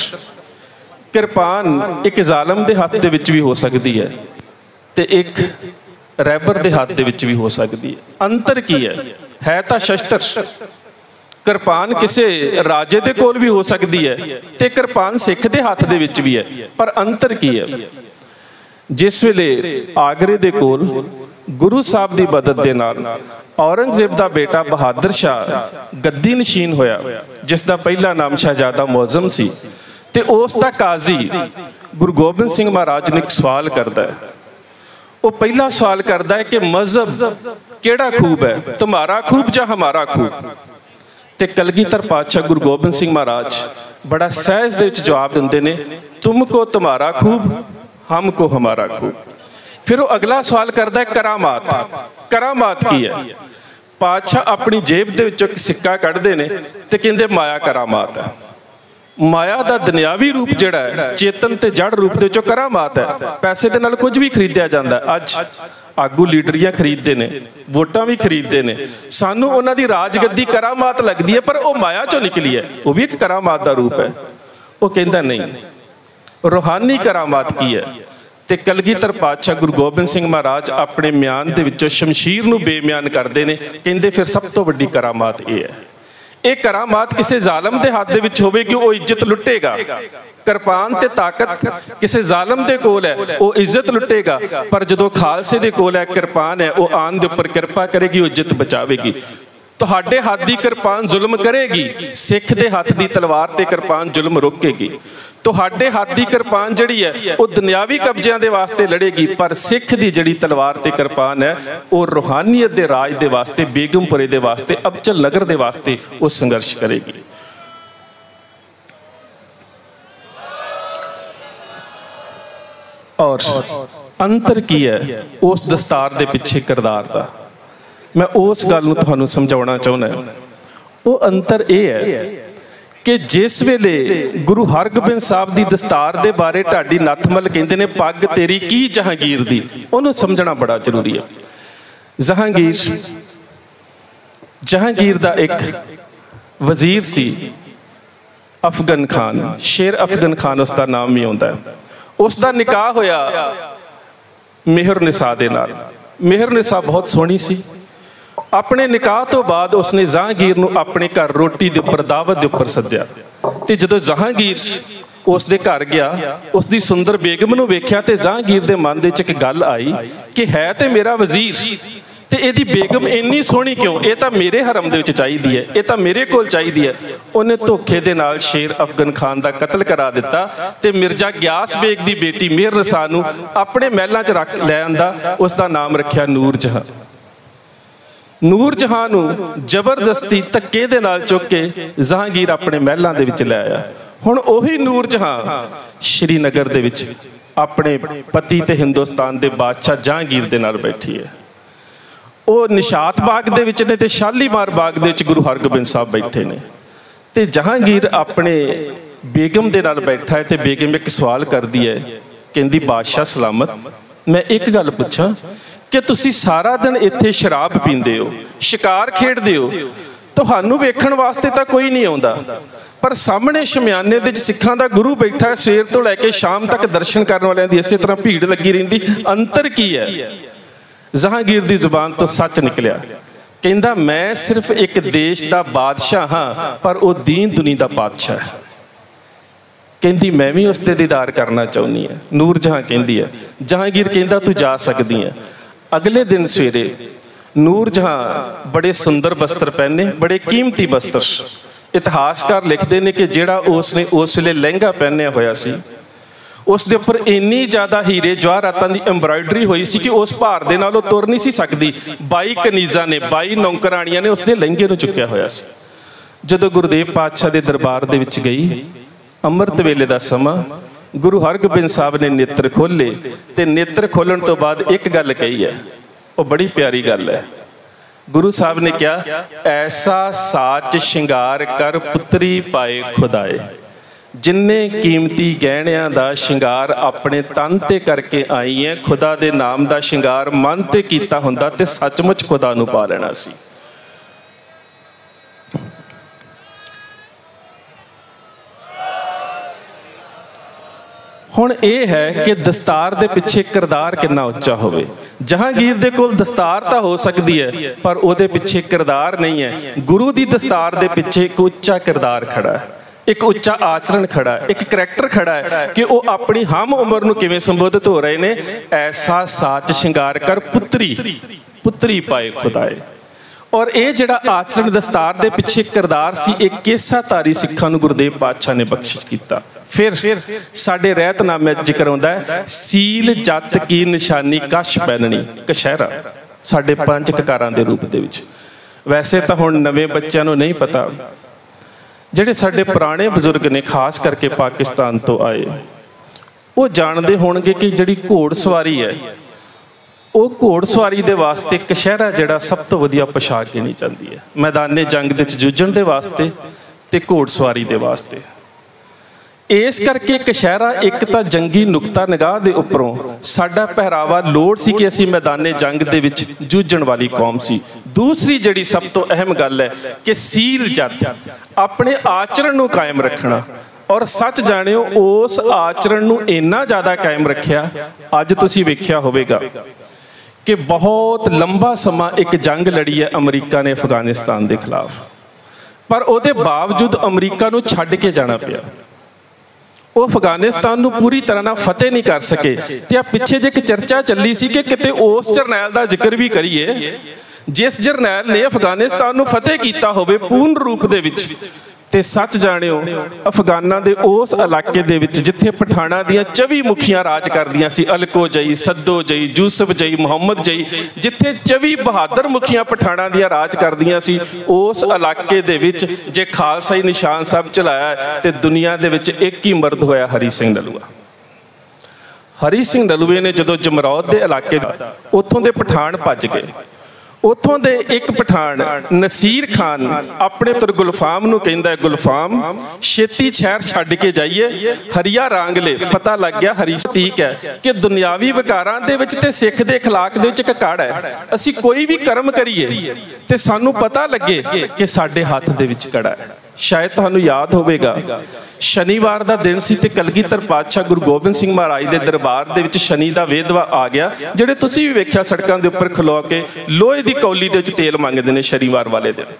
किरपान एक जालम दे हत्थ दे विच भी हो सकती है ते एक रैबर के हाथ दे विच भी हो सकती है। अंतर की है तो शस्त्र। किरपान किसी राजे के कोल भी हो सकती है तो किरपान सिख के हाथ दे विच भी है, पर अंतर की है, जिस वेले आगरे दे कोल गुरु साहब की मदद के नाल औरंगजेब का बेटा बहादुर शाह गद्दी नशीन होया, जिसका पहला नाम शहजादा मौजम सी, ते उसका काजी गुरु गोबिंद सिंह महाराज ने एक सवाल करता है। वो पहला सवाल करता है कि मजहब केड़ा खूब है, तुम्हारा खूब या हमारा खूब? ते कलगीधर पातशाह गुरु गोबिंद सिंह महाराज बड़ा सहज दे विच जवाब दिंदे ने, तुमको तुम्हारा खूब, हमको हमारा खूब। फिर वो अगला सवाल करता है करामात। करामात की है? पातशाह अपनी जेब दे विचों एक सिक्का कढ़दे ने ते कहंदे माया करामात है। माया का दुनियावी रूप जिहड़ा है, चेतन ते जड़ रूप दे विचों करामात है। पैसे दे नाल कुछ भी खरीदिया जाता है। अज आगू लीडरियां खरीदते हैं, वोटां भी खरीदते हैं, सानू उन्हां दी राजगद्दी करामात लगती है, पर वो माया चों निकली है, वो भी एक करामात का रूप है। वो कहंदा नहीं, रूहानी करामात की है? ते कलगीधर पातशाह गुरु गोबिंद सिंह महाराज अपने म्यान दे विचों शमशीर नूं बेम्यान करते हैं, कहंदे फिर सब तो वड्डी करामात ये है। एक करामात किसी जालम के हाथ दे विच होवेगी, वो इज्जत लुटेगा। किरपान ते ताकत किसी जालम दे कोल है, वो इज्जत लुटेगा, पर जदों खालसे दे कोल है, किरपान है, वो आन दे उपर किरपा करेगी, वो इज्जत बचावेगी। तुहाडे हाथ दी किरपान जुल्म करेगी, सिख दे हाथ दी तलवार ते किरपान जुल्म रोकेगी। तुहाडे हाथ दी किरपान जिहड़ी है वो दुनियावी कब्जियां दे वास्ते लड़ेगी, पर सिख दी जिहड़ी तलवार ते किरपान है वो रूहानियत दे राज दे वास्ते, बेगमपुरे दे वास्ते, अबचल नगर दे वास्ते वो संघर्ष करेगी। और अंतर की है उस दस्तार दे पिछे किरदार दा, मैं उस गल नूं तुहानूं समझाउणा चाहुंदा। वो अंतर यह है कि जिस वेले गुरु हरगोबिंद साहब की दस्तार के बारे ढाडी नथमल कहते हैं पग तेरी की जहांगीर दी, उन्होंने समझना बड़ा जरूरी है। जहांगीर का एक वजीर सी अफगन खान, शेर अफगन खान उसका नाम भी आता है। उसका निकाह होया मेहर निसा दे नाल। मेहर निसा बहुत सोहनी सी। अपने निकाह तो बाद उसने जहांगीर नूं अपने घर रोटी के उपर दावत के उपर सद्या, तो जो जहांगीर उसके घर गया, उसकी सुंदर बेगम नूं वेख्या, तो जहांगीर के मन में एक गल आई कि है तो मेरा वजीर, तो यदी बेगम इन्नी सोहनी क्यों, ये तो मेरे हरम दे विच चाहीदी है, ये तो मेरे कोल चाहीदी है। उन्हें धोखे दे नाल शेर अफगन खान का कतल करा दिता, तो मिर्जा ग्यास बेग की बेटी मेहर निसा नूं अपने महलों च रख लै आंदा। उसका नाम रखिया नूर जहां। नूर जहां नूं जबरदस्ती धक्के दे नाल चुक के जहांगीर अपने महलों दे विच लै आया। हुण ओही नूर जहां श्रीनगर दे विच अपने पति ते हिंदुस्तान के बादशाह जहांगीर दे नाल बैठी है। वो निशात बाग दे विच ने ते शालीमार बाग दे विच गुरु हरगोबिंद साहब बैठे ने, ते जहांगीर अपने बेगम दे नाल बैठा है। तो बेगम एक सवाल करदी है, कहंदी बादशाह सलामत, मैं एक गल पुछां कि तुसी सारा दिन इत्थे शराब पींदे हो, शिकार खेडदे हो, तुहानूं वेखण वास्ते तां कोई नहीं आउंदा, पर सामने शमियाने दे सिखां दा गुरु बैठा है, सवेर तो लैके शाम तक दर्शन करने वालियां दी इसे तरह भीड़ लगी रहिंदी, अंतर की है? जहांगीर दी जुबान तो सच निकलिया, कहंदा मैं सिर्फ एक देश का बादशाह हाँ, पर वो दीन दुनी का बादशाह है। कहंदी मैं भी उसते दीदार करना चाहुंदी है। नूर जहां कहंदी है। जहांगीर कहंदा तू जा सकदी है। अगले दिन सवेरे नूर जहां बड़े सुंदर वस्त्र पहने, बड़े कीमती वस्त्र। इतिहासकार लिखते हैं कि जिहड़ा उसने उस वेले लहंगा पहनिया होया सी, उसके उपर इन्नी ज़्यादा हीरे जवाहरातां दी एम्ब्रॉयडरी हुई सी कि उस भार दे नाल तुर नहीं सी सकदी। 22 कनीज़ां ने, 22 नौकराणियां ने उसके लहंगे नूं चुक्या होया सी। जदों गुरुदेव पातशाह के दरबार दे विच गई, अमृत वेले का समा, गुरु हरगोबिंद साहब ने नेत्र खोले, तो नेत्र खोलण तो बाद एक गल कही है, वो बड़ी प्यारी गल है। गुरु साहब ने क्या, ऐसा साच शिंगार कर पुत्री पाए खुदाए, जिन्ने कीमती गहणियां दा शिंगार अपने तन ते करके आई है, खुदा दे नाम दा शिंगार मन ते कीता हुंदा ते सचमुच खुदा नूं पा लेना सी। हुण ये है कि दस्तार दे पिछे किरदार कितना उच्चा होवे। ਜਹਾਂਗੀਰ ਦੇ ਕੋਲ ਦਸਤਾਰ ਤਾਂ ਹੋ ਸਕਦੀ ਹੈ, ਪਰ ਉਹਦੇ ਪਿੱਛੇ ਕਿਰਦਾਰ ਨਹੀਂ ਹੈ। ਗੁਰੂ ਦੀ ਦਸਤਾਰ ਦੇ ਪਿੱਛੇ ਇੱਕ ਉੱਚਾ ਕਿਰਦਾਰ ਖੜਾ ਹੈ, ਇੱਕ ਉੱਚਾ ਆਚਰਣ ਖੜਾ ਹੈ, ਇੱਕ ਕਰੈਕਟਰ ਖੜਾ ਹੈ ਕਿ ਉਹ ਆਪਣੀ ਹਮ ਉਮਰ ਨੂੰ ਕਿਵੇਂ ਸੰਬੋਧਿਤ ਹੋ ਰਹੇ ਨੇ। ਐਸਾ ਸਾਚ ਸ਼ਿੰਗਾਰ ਕਰ ਪੁੱਤਰੀ, ਪੁੱਤਰੀ ਪਾਏ ਖੁਦਾਏ। ਔਰ ਇਹ ਜਿਹੜਾ ਆਚਰਣ ਦਸਤਾਰ ਦੇ ਪਿੱਛੇ ਕਿਰਦਾਰ ਸੀ, ਇਹ ਕੇਸਾਧਾਰੀ ਸਿੱਖਾਂ ਨੂੰ ਗੁਰਦੇਵ ਪਾਤਸ਼ਾਹ ਨੇ ਬਖਸ਼ਿਸ਼ ਕੀਤਾ। ਫਿਰ ਸਾਡੇ ਰਹਿਤਨਾਮੇ 'ਚ ਜ਼ਿਕਰ ਆਉਂਦਾ ਹੈ, ਸੀਲ ਜੱਤ ਕੀ ਨਿਸ਼ਾਨੀ ਕਛ ਪਹਿਨਣੀ, ਕਛਹਿਰਾ, ਸਾਡੇ 5 ਕਕਾਰਾਂ ਦੇ ਰੂਪ ਦੇ ਵਿੱਚ। ਵੈਸੇ ਤਾਂ ਹੁਣ ਨਵੇਂ ਬੱਚਿਆਂ ਨੂੰ ਨਹੀਂ ਪਤਾ, ਜਿਹੜੇ ਸਾਡੇ ਪੁਰਾਣੇ ਬਜ਼ੁਰਗ ਨੇ ਖਾਸ ਕਰਕੇ ਪਾਕਿਸਤਾਨ ਤੋਂ ਆਏ, ਉਹ ਜਾਣਦੇ ਹੋਣਗੇ ਕਿ ਜਿਹੜੀ ਘੋੜ ਸਵਾਰੀ ਹੈ, ਉਹ ਘੋੜ ਸਵਾਰੀ ਦੇ ਵਾਸਤੇ ਕਛਹਿਰਾ ਜਿਹੜਾ ਸਭ ਤੋਂ ਵਧੀਆ ਪੋਸ਼ਾਕ ਗਿਣੀ ਜਾਂਦੀ ਹੈ, ਮੈਦਾਨੇ ਜੰਗ ਦੇ ਵਿੱਚ ਜੂਝਣ ਦੇ ਵਾਸਤੇ ਤੇ ਘੋੜ ਸਵਾਰੀ ਦੇ ਵਾਸਤੇ। ਇਸ ਕਰਕੇ ਕਛਹਿਰਾ ਇੱਕ ਤਾਂ ਜੰਗੀ ਨੁਕਤਾ ਨਿਗਾਹ ਦੇ ਉੱਪਰੋਂ ਸਾਡਾ ਪਹਿਰਾਵਾ ਲੋੜ ਸੀ ਕਿ ਅਸੀਂ ਮੈਦਾਨੇ ਜੰਗ ਦੇ ਵਿੱਚ ਜੂਝਣ ਵਾਲੀ ਕੌਮ ਸੀ। ਦੂਸਰੀ ਜਿਹੜੀ ਸਭ ਤੋਂ ਅਹਿਮ ਗੱਲ ਹੈ ਕਿ ਸੀਲ ਜੱਤ, ਆਪਣੇ ਆਚਰਣ ਨੂੰ ਕਾਇਮ ਰੱਖਣਾ। ਔਰ ਸੱਚ ਜਾਣਿਓ, ਉਸ ਆਚਰਣ ਨੂੰ ਇੰਨਾ ਜ਼ਿਆਦਾ ਕਾਇਮ ਰੱਖਿਆ, ਅੱਜ ਤੁਸੀਂ ਵੇਖਿਆ ਹੋਵੇਗਾ ਕਿ ਬਹੁਤ ਲੰਬਾ ਸਮਾਂ ਇੱਕ ਜੰਗ ਲੜੀ ਹੈ ਅਮਰੀਕਾ ਨੇ ਅਫਗਾਨਿਸਤਾਨ ਦੇ ਖਿਲਾਫ, ਪਰ ਉਹਦੇ ਬਾਵਜੂਦ ਅਮਰੀਕਾ ਨੂੰ ਛੱਡ ਕੇ ਜਾਣਾ ਪਿਆ। ਉਹ ਅਫਗਾਨਿਸਤਾਨ ਨੂੰ ਪੂਰੀ ਤਰ੍ਹਾਂ ਨਾਲ ਫਤਿਹ ਨਹੀਂ ਕਰ ਸਕੇ। ਤੇ ਆ ਪਿੱਛੇ ਜੇ ਇੱਕ ਚਰਚਾ ਚੱਲੀ ਸੀ ਕਿ ਕਿਤੇ ਉਸ ਜਰਨੈਲ ਦਾ ਜ਼ਿਕਰ ਵੀ ਕਰੀਏ ਜਿਸ ਜਰਨੈਲ ਨੇ ਅਫਗਾਨਿਸਤਾਨ ਨੂੰ ਫਤਿਹ ਕੀਤਾ ਹੋਵੇ ਪੂਰਨ ਰੂਪ ਦੇ ਵਿੱਚ। ਤੇ ਸੱਚ ਜਾਣਿਓ, ਅਫਗਾਨਾਂ ਦੇ ਉਸ ਇਲਾਕੇ ਦੇ ਵਿੱਚ ਜਿੱਥੇ ਪਠਾਨਾਂ ਦੀਆਂ 24 ਮੁਖੀਆਂ ਰਾਜ ਕਰਦੀਆਂ ਸੀ, ਅਲਕੋ ਜਈ, ਸੱਦੋ ਜਈ, ਯੂਸਫ ਜਈ, ਮੁਹੰਮਦ ਜਈ, ਜਿੱਥੇ 24 ਬਹਾਦਰ ਮੁਖੀਆਂ ਪਠਾਨਾਂ ਦੀਆਂ ਰਾਜ ਕਰਦੀਆਂ ਸੀ, ਉਸ ਇਲਾਕੇ ਦੇ ਵਿੱਚ ਜੇ ਖਾਲਸਾਈ ਨਿਸ਼ਾਨ ਸਾਹਿਬ ਚਲਾਇਆ ਤੇ ਦੁਨੀਆ ਦੇ ਵਿੱਚ ਇੱਕ ਹੀ ਮਰਦ ਹੋਇਆ, ਹਰੀ ਸਿੰਘ ਨਲੂਆ। ਹਰੀ ਸਿੰਘ ਨਲੂਏ ਨੇ ਜਦੋਂ ਜਮਰੌਦ ਦੇ ਇਲਾਕੇ ਉੱਥੋਂ ਦੇ ਪਠਾਨ ਭੱਜ ਗਏ, ਉੱਥੋਂ ਦੇ ਇੱਕ ਪਠਾਨ ਨਸੀਰ ਖਾਨ ਆਪਣੇ ਪੁੱਤਰ ਗੁਲਫਾਮ ਨੂੰ ਕਹਿੰਦਾ, ਗੁਲਫਾਮ ਛੇਤੀ ਸ਼ਹਿਰ ਛੱਡ ਕੇ ਜਾਈਏ, ਹਰੀਆ ਰਾਂਗਲੇ। ਪਤਾ ਲੱਗ ਗਿਆ ਹਰੀ ਸਤੀਕ ਹੈ ਕਿ ਦੁਨਿਆਵੀ ਵਿਕਾਰਾਂ ਦੇ ਵਿੱਚ ਤੇ ਸਿੱਖ ਦੇ ਅਖਲਾਕ ਦੇ ਵਿੱਚ ਇੱਕ ਕੜ ਹੈ। ਅਸੀਂ ਕੋਈ ਵੀ ਕਰਮ ਕਰੀਏ ਤੇ ਸਾਨੂੰ ਪਤਾ ਲੱਗੇ ਕਿ ਸਾਡੇ ਹੱਥ ਦੇ ਵਿੱਚ ਕੜਾ ਹੈ। ਸ਼ਾਇਦ ਤੁਹਾਨੂੰ ਯਾਦ ਹੋਵੇਗਾ, ਸ਼ਨੀਵਾਰ ਦਾ ਦਿਨ ਸੀ ਤੇ ਕਲਗੀਧਰ ਪਾਤਸ਼ਾਹ ਗੁਰੂ ਗੋਬਿੰਦ ਸਿੰਘ ਮਹਾਰਾਜ ਦੇ ਦਰਬਾਰ ਦੇ ਵਿੱਚ ਸ਼ਨੀ ਦਾ ਵੇਦਵਾ ਆ ਗਿਆ, ਜਿਹੜੇ ਤੁਸੀਂ ਵੀ ਵੇਖਿਆ ਸੜਕਾਂ ਦੇ ਉੱਪਰ ਖਲੋ ਕੇ ਲੋਹੇ ਦੀ ਕੌਲੀ ਦੇ ਵਿੱਚ ਤੇਲ ਮੰਗਦੇ ਨੇ ਸ਼ਨੀਵਾਰ ਵਾਲੇ ਦਿਨ।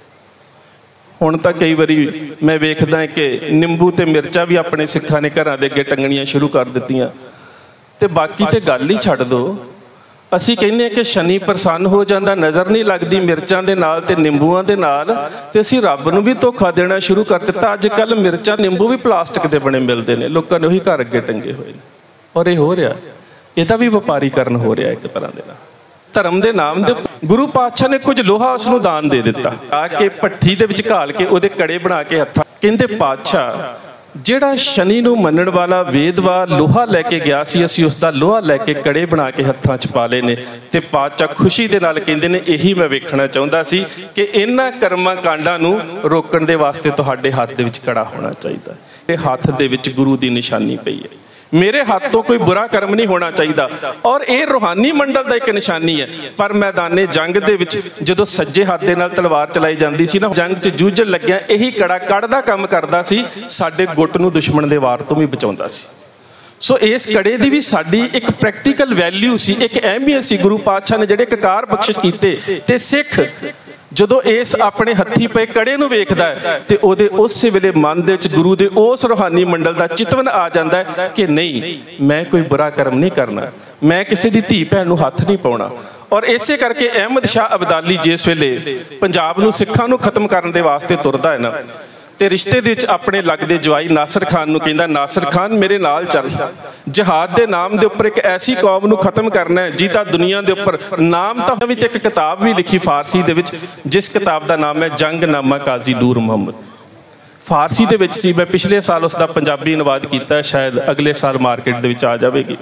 ਹੁਣ ਤਾਂ ਕਈ ਵਾਰੀ ਮੈਂ ਵੇਖਦਾ ਕਿ ਨਿੰਬੂ ਤੇ ਮਿਰਚਾਂ ਵੀ ਆਪਣੇ ਸਿੱਖਾਂ ਨੇ ਘਰਾਂ ਦੇ ਅੱਗੇ ਟੰਗਣੀਆਂ ਸ਼ੁਰੂ ਕਰ ਦਿੱਤੀਆਂ। ਤੇ ਬਾਕੀ ਤੇ ਗੱਲ ਹੀ ਛੱਡ ਦਿਓ, ਅਸੀਂ ਕਹਿੰਦੇ ਕਿ ਸ਼ਨੀ ਪ੍ਰਸੰਨ ਹੋ ਜਾਂਦਾ, ਨਜ਼ਰ ਨਹੀਂ ਲੱਗਦੀ ਮਿਰਚਾਂ ਦੇ ਨਾਲ ਤੇ ਨਿੰਬੂਆਂ ਦੇ ਨਾਲ, ਤੇ ਅਸੀਂ ਰੱਬ ਨੂੰ ਵੀ ਧੋਖਾ ਦੇਣਾ ਸ਼ੁਰੂ ਕਰ ਦਿੱਤਾ। ਅੱਜ ਕੱਲ੍ਹ ਮਿਰਚਾਂ ਨਿੰਬੂ ਵੀ ਪਲਾਸਟਿਕ ਦੇ ਬਣੇ ਮਿਲਦੇ ਨੇ, ਲੋਕਾਂ ਨੇ ਉਹੀ ਘਰ ਅੱਗੇ ਟੰਗੇ ਹੋਏ ਨੇ। ਔਰ ਇਹ ਹੋ ਰਿਹਾ, ਇਹਦਾ ਵੀ ਵਪਾਰੀਕਰਨ ਹੋ ਰਿਹਾ ਇੱਕ ਤਰ੍ਹਾਂ ਦੇ ਨਾਲ। ਧਰਮ ਦੇ ਨਾਮ ਦੇ ਗੁਰੂ ਪਾਤਸ਼ਾਹ ਨੇ ਕੁਝ ਲੋਹਾ ਉਸ ਨੂੰ ਦਾਨ ਦੇ ਦਿੱਤਾ, ਆ ਕੇ ਭੱਠੀ ਦੇ ਵਿੱਚ ਘਾਲ ਕੇ ਉਹਦੇ ਕੜੇ ਬਣਾ ਕੇ ਹੱਥਾਂ। ਕਹਿੰਦੇ ਪਾਤਸ਼ਾਹ ਜਿਹੜਾ ਸ਼ਨੀ ਨੂੰ ਮੰਨਣ ਵਾਲਾ ਵੇਦਵਾ ਲੋਹਾ ਲੈ ਕੇ ਗਿਆ ਸੀ, ਅਸੀਂ ਉਸ ਦਾ ਲੋਹਾ ਲੈ ਕੇ ਕੜੇ ਬਣਾ ਕੇ ਹੱਥਾਂ 'ਚ ਪਾ ਲਏ ਨੇ। ਤੇ ਪਾਤਸ਼ਾਹ ਖੁਸ਼ੀ ਦੇ ਨਾਲ ਕਹਿੰਦੇ ਨੇ, ਇਹੀ ਮੈਂ ਵੇਖਣਾ ਚਾਹੁੰਦਾ ਸੀ ਕਿ ਇਹਨਾਂ ਕਰਮਾਂ ਕਾਂਡਾਂ ਨੂੰ ਰੋਕਣ ਦੇ ਵਾਸਤੇ ਤੁਹਾਡੇ ਹੱਥ ਦੇ ਵਿੱਚ ਕੜਾ ਹੋਣਾ ਚਾਹੀਦਾ। ਇਹ ਹੱਥ ਦੇ ਵਿੱਚ ਗੁਰੂ ਦੀ ਨਿਸ਼ਾਨੀ ਪਈ ਹੈ, ਮੇਰੇ ਹੱਥ ਤੋਂ ਕੋਈ ਬੁਰਾ ਕਰਮ ਨਹੀਂ ਹੋਣਾ ਚਾਹੀਦਾ। ਔਰ ਇਹ ਰੂਹਾਨੀ ਮੰਡਲ ਦਾ ਇੱਕ ਨਿਸ਼ਾਨੀ ਹੈ। ਪਰ ਮੈਦਾਨੇ ਜੰਗ ਦੇ ਵਿੱਚ ਜਦੋਂ ਸੱਜੇ ਹੱਥ ਦੇ ਨਾਲ ਤਲਵਾਰ ਚਲਾਈ ਜਾਂਦੀ ਸੀ ਨਾ, ਜੰਗ 'ਚ ਜੂਝਣ ਲੱਗਿਆ, ਇਹੀ ਕੜਾ ਕੜ ਦਾ ਕੰਮ ਕਰਦਾ ਸੀ, ਸਾਡੇ ਗੁੱਟ ਨੂੰ ਦੁਸ਼ਮਣ ਦੇ ਵਾਰ ਤੋਂ ਵੀ ਬਚਾਉਂਦਾ ਸੀ। ਸੋ ਇਸ ਕੜੇ ਦੀ ਵੀ ਸਾਡੀ ਇੱਕ ਪ੍ਰੈਕਟੀਕਲ ਵੈਲਿਊ ਸੀ, ਇੱਕ ਅਹਿਮੀਅਤ ਸੀ। ਗੁਰੂ ਪਾਤਸ਼ਾਹ ਨੇ ਜਿਹੜੇ ਕਕਾਰ ਬਖਸ਼ਿਸ਼ ਕੀਤੇ, ਤੇ ਸਿੱਖ ਜਦੋਂ ਇਸ ਆਪਣੇ ਹੱਥੀ ਪਏ ਕੜੇ ਨੂੰ ਵੇਖਦਾ ਹੈ ਤੇ ਉਹਦੇ ਉਸੇ ਵੇਲੇ ਮਨ ਦੇ ਵਿੱਚ ਗੁਰੂ ਦੇ ਉਸ ਰੂਹਾਨੀ ਮੰਡਲ ਦਾ ਚਿਤਵਨ ਆ ਜਾਂਦਾ ਹੈ ਕਿ ਨਹੀਂ, ਮੈਂ ਕੋਈ ਬੁਰਾ ਕਰਮ ਨਹੀਂ ਕਰਨਾ, ਮੈਂ ਕਿਸੇ ਦੀ ਧੀ ਭੈਣ ਨੂੰ ਹੱਥ ਨਹੀਂ ਪਾਉਣਾ। ਔਰ ਇਸੇ ਕਰਕੇ ਅਹਿਮਦ ਸ਼ਾਹ ਅਬਦਾਲੀ ਜਿਸ ਵੇਲੇ ਪੰਜਾਬ ਨੂੰ ਸਿੱਖਾਂ ਨੂੰ ਖਤਮ ਕਰਨ ਦੇ ਵਾਸਤੇ ਤੁਰਦਾ ਹੈ ਨਾ, ਤੇ ਰਿਸ਼ਤੇ ਦੇ ਵਿੱਚ ਆਪਣੇ ਲੱਗਦੇ ਜਵਾਈ ਨਾਸਰ ਖਾਨ ਨੂੰ ਕਹਿੰਦਾ, ਨਾਸਰ ਖਾਨ ਮੇਰੇ ਨਾਲ ਚੱਲ, ਜਹਾਦ ਦੇ ਨਾਮ ਦੇ ਉੱਪਰ ਇੱਕ ਐਸੀ ਕੌਮ ਨੂੰ ਖਤਮ ਕਰਨਾ ਹੈ ਜਿਹਦਾ ਦੁਨੀਆ ਦੇ ਉੱਪਰ ਨਾਮ ਤਾਂ ਵਿੱਚ ਇੱਕ ਕਿਤਾਬ ਵੀ ਲਿਖੀ ਫਾਰਸੀ ਦੇ ਵਿੱਚ, ਜਿਸ ਕਿਤਾਬ ਦਾ ਨਾਮ ਹੈ ਜੰਗਨਾਮਾ ਕਾਜ਼ੀ ਨੂਰ ਮੁਹੰਮਦ। ਫਾਰਸੀ ਦੇ ਵਿੱਚ ਸੀ, ਮੈਂ ਪਿਛਲੇ ਸਾਲ ਉਸ ਦਾ ਪੰਜਾਬੀ ਅਨੁਵਾਦ ਕੀਤਾ, ਸ਼ਾਇਦ ਅਗਲੇ ਸਾਲ ਮਾਰਕੀਟ ਦੇ ਵਿੱਚ ਆ ਜਾਵੇਗੀ।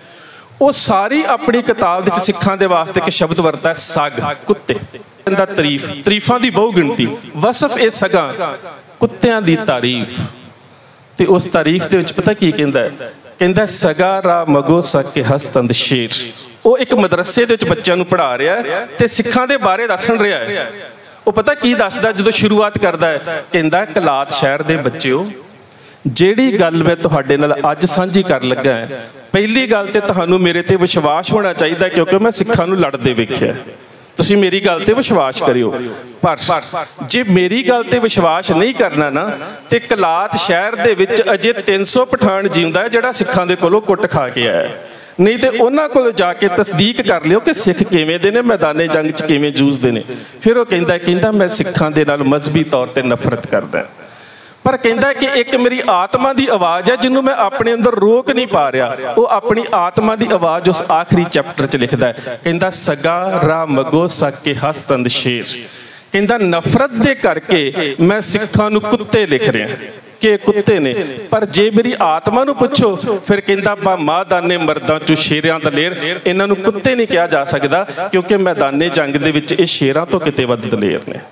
ਉਹ ਸਾਰੀ ਆਪਣੀ ਕਿਤਾਬ ਵਿੱਚ ਸਿੱਖਾਂ ਦੇ ਵਾਸਤੇ ਇੱਕ ਸ਼ਬਦ ਵਰਤਾ ਹੈ, ਸਗ, ਕੁੱਤੇ ਦਾ ਤਾਰੀਫਾਂ ਦੀ ਬਹੁ ਗਿਣਤੀ, ਵਸਫ ਇਹ ਸਗਾਂ, ਕੁੱਤਿਆਂ ਦੀ ਤਾਰੀਫ। ਤੇ ਉਸ ਤਾਰੀਫ ਦੇ ਵਿੱਚ ਪਤਾ ਕੀ ਕਹਿੰਦਾ ਹੈ? ਕਹਿੰਦਾ ਸਗਾ ਰਾ ਮਗੋ ਸਕੇ ਹਸਤੰਦ ਸ਼ੇਰ। ਉਹ ਇੱਕ ਮਦਰਸੇ ਦੇ ਵਿੱਚ ਬੱਚਿਆਂ ਨੂੰ ਪੜ੍ਹਾ ਰਿਹਾ ਹੈ ਤੇ ਸਿੱਖਾਂ ਦੇ ਬਾਰੇ ਦੱਸਣ ਰਿਹਾ ਹੈ। ਉਹ ਪਤਾ ਕੀ ਦੱਸਦਾ ਜਦੋਂ ਸ਼ੁਰੂਆਤ ਕਰਦਾ ਹੈ? ਕਹਿੰਦਾ ਕਲਾਤ ਸ਼ਹਿਰ ਦੇ ਬੱਚਿਓ, ਜਿਹੜੀ ਗੱਲ मैं ਤੁਹਾਡੇ ਨਾਲ ਅੱਜ ਸਾਂਝੀ ਕਰਨ ਲੱਗਾ ਹੈ, ਪਹਿਲੀ ਗੱਲ ਤੇ ਤੁਹਾਨੂੰ ਮੇਰੇ ਤੇ ਵਿਸ਼ਵਾਸ ਹੋਣਾ ਚਾਹੀਦਾ, ਕਿਉਂਕਿ ਮੈਂ ਸਿੱਖਾਂ ਨੂੰ ਲੜਦੇ ਵੇਖਿਆ। ਤੁਸੀਂ ਮੇਰੀ ਗੱਲ ਤੇ ਵਿਸ਼ਵਾਸ ਕਰਿਓ, ਪਰ ਜੇ ਮੇਰੀ ਗੱਲ ਤੇ ਵਿਸ਼ਵਾਸ ਨਹੀਂ ਕਰਨਾ ਨਾ, ਤੇ ਕਲਾਤ ਸ਼ਹਿਰ ਦੇ ਵਿੱਚ ਅਜੇ 300 ਪਠਾਨ ਜਿਉਂਦਾ ਹੈ ਜਿਹੜਾ ਸਿੱਖਾਂ ਦੇ ਕੋਲੋਂ ਕੁੱਟ ਖਾ ਕੇ ਆਇਆ। नहीं तो उन्होंने को जाके तस्दीक कर लियो कि सिख किवें दे ने, मैदाने जंग च किवें जूझदे ने। फिर वो कहंदा मैं सिखां दे नाल मजहबी तौर पर नफरत करदा, पर कहंदा कि एक मेरी आत्मा की आवाज़ है जिन्हों मैं अपने अंदर रोक नहीं पा रहा। वो अपनी आत्मा की आवाज़ उस आखिरी चैप्टर च लिखदा है, कहंदा सगा रा मगो सक के हस तंद शेर। कहंदा नफरत दे करके मैं सिखां नूं कुत्ते लिख रहा कि कुत्ते ने, पर जे मेरी आत्मा नूं पुछो फिर कहंदा बा मादाने मर्दां चों शेरां दलेर। इन्हां नूं कुत्ते नहीं कहा जा सकदा, क्योंकि मैदाने जंग दे विच इह शेरां तो किते वध दलेर ने।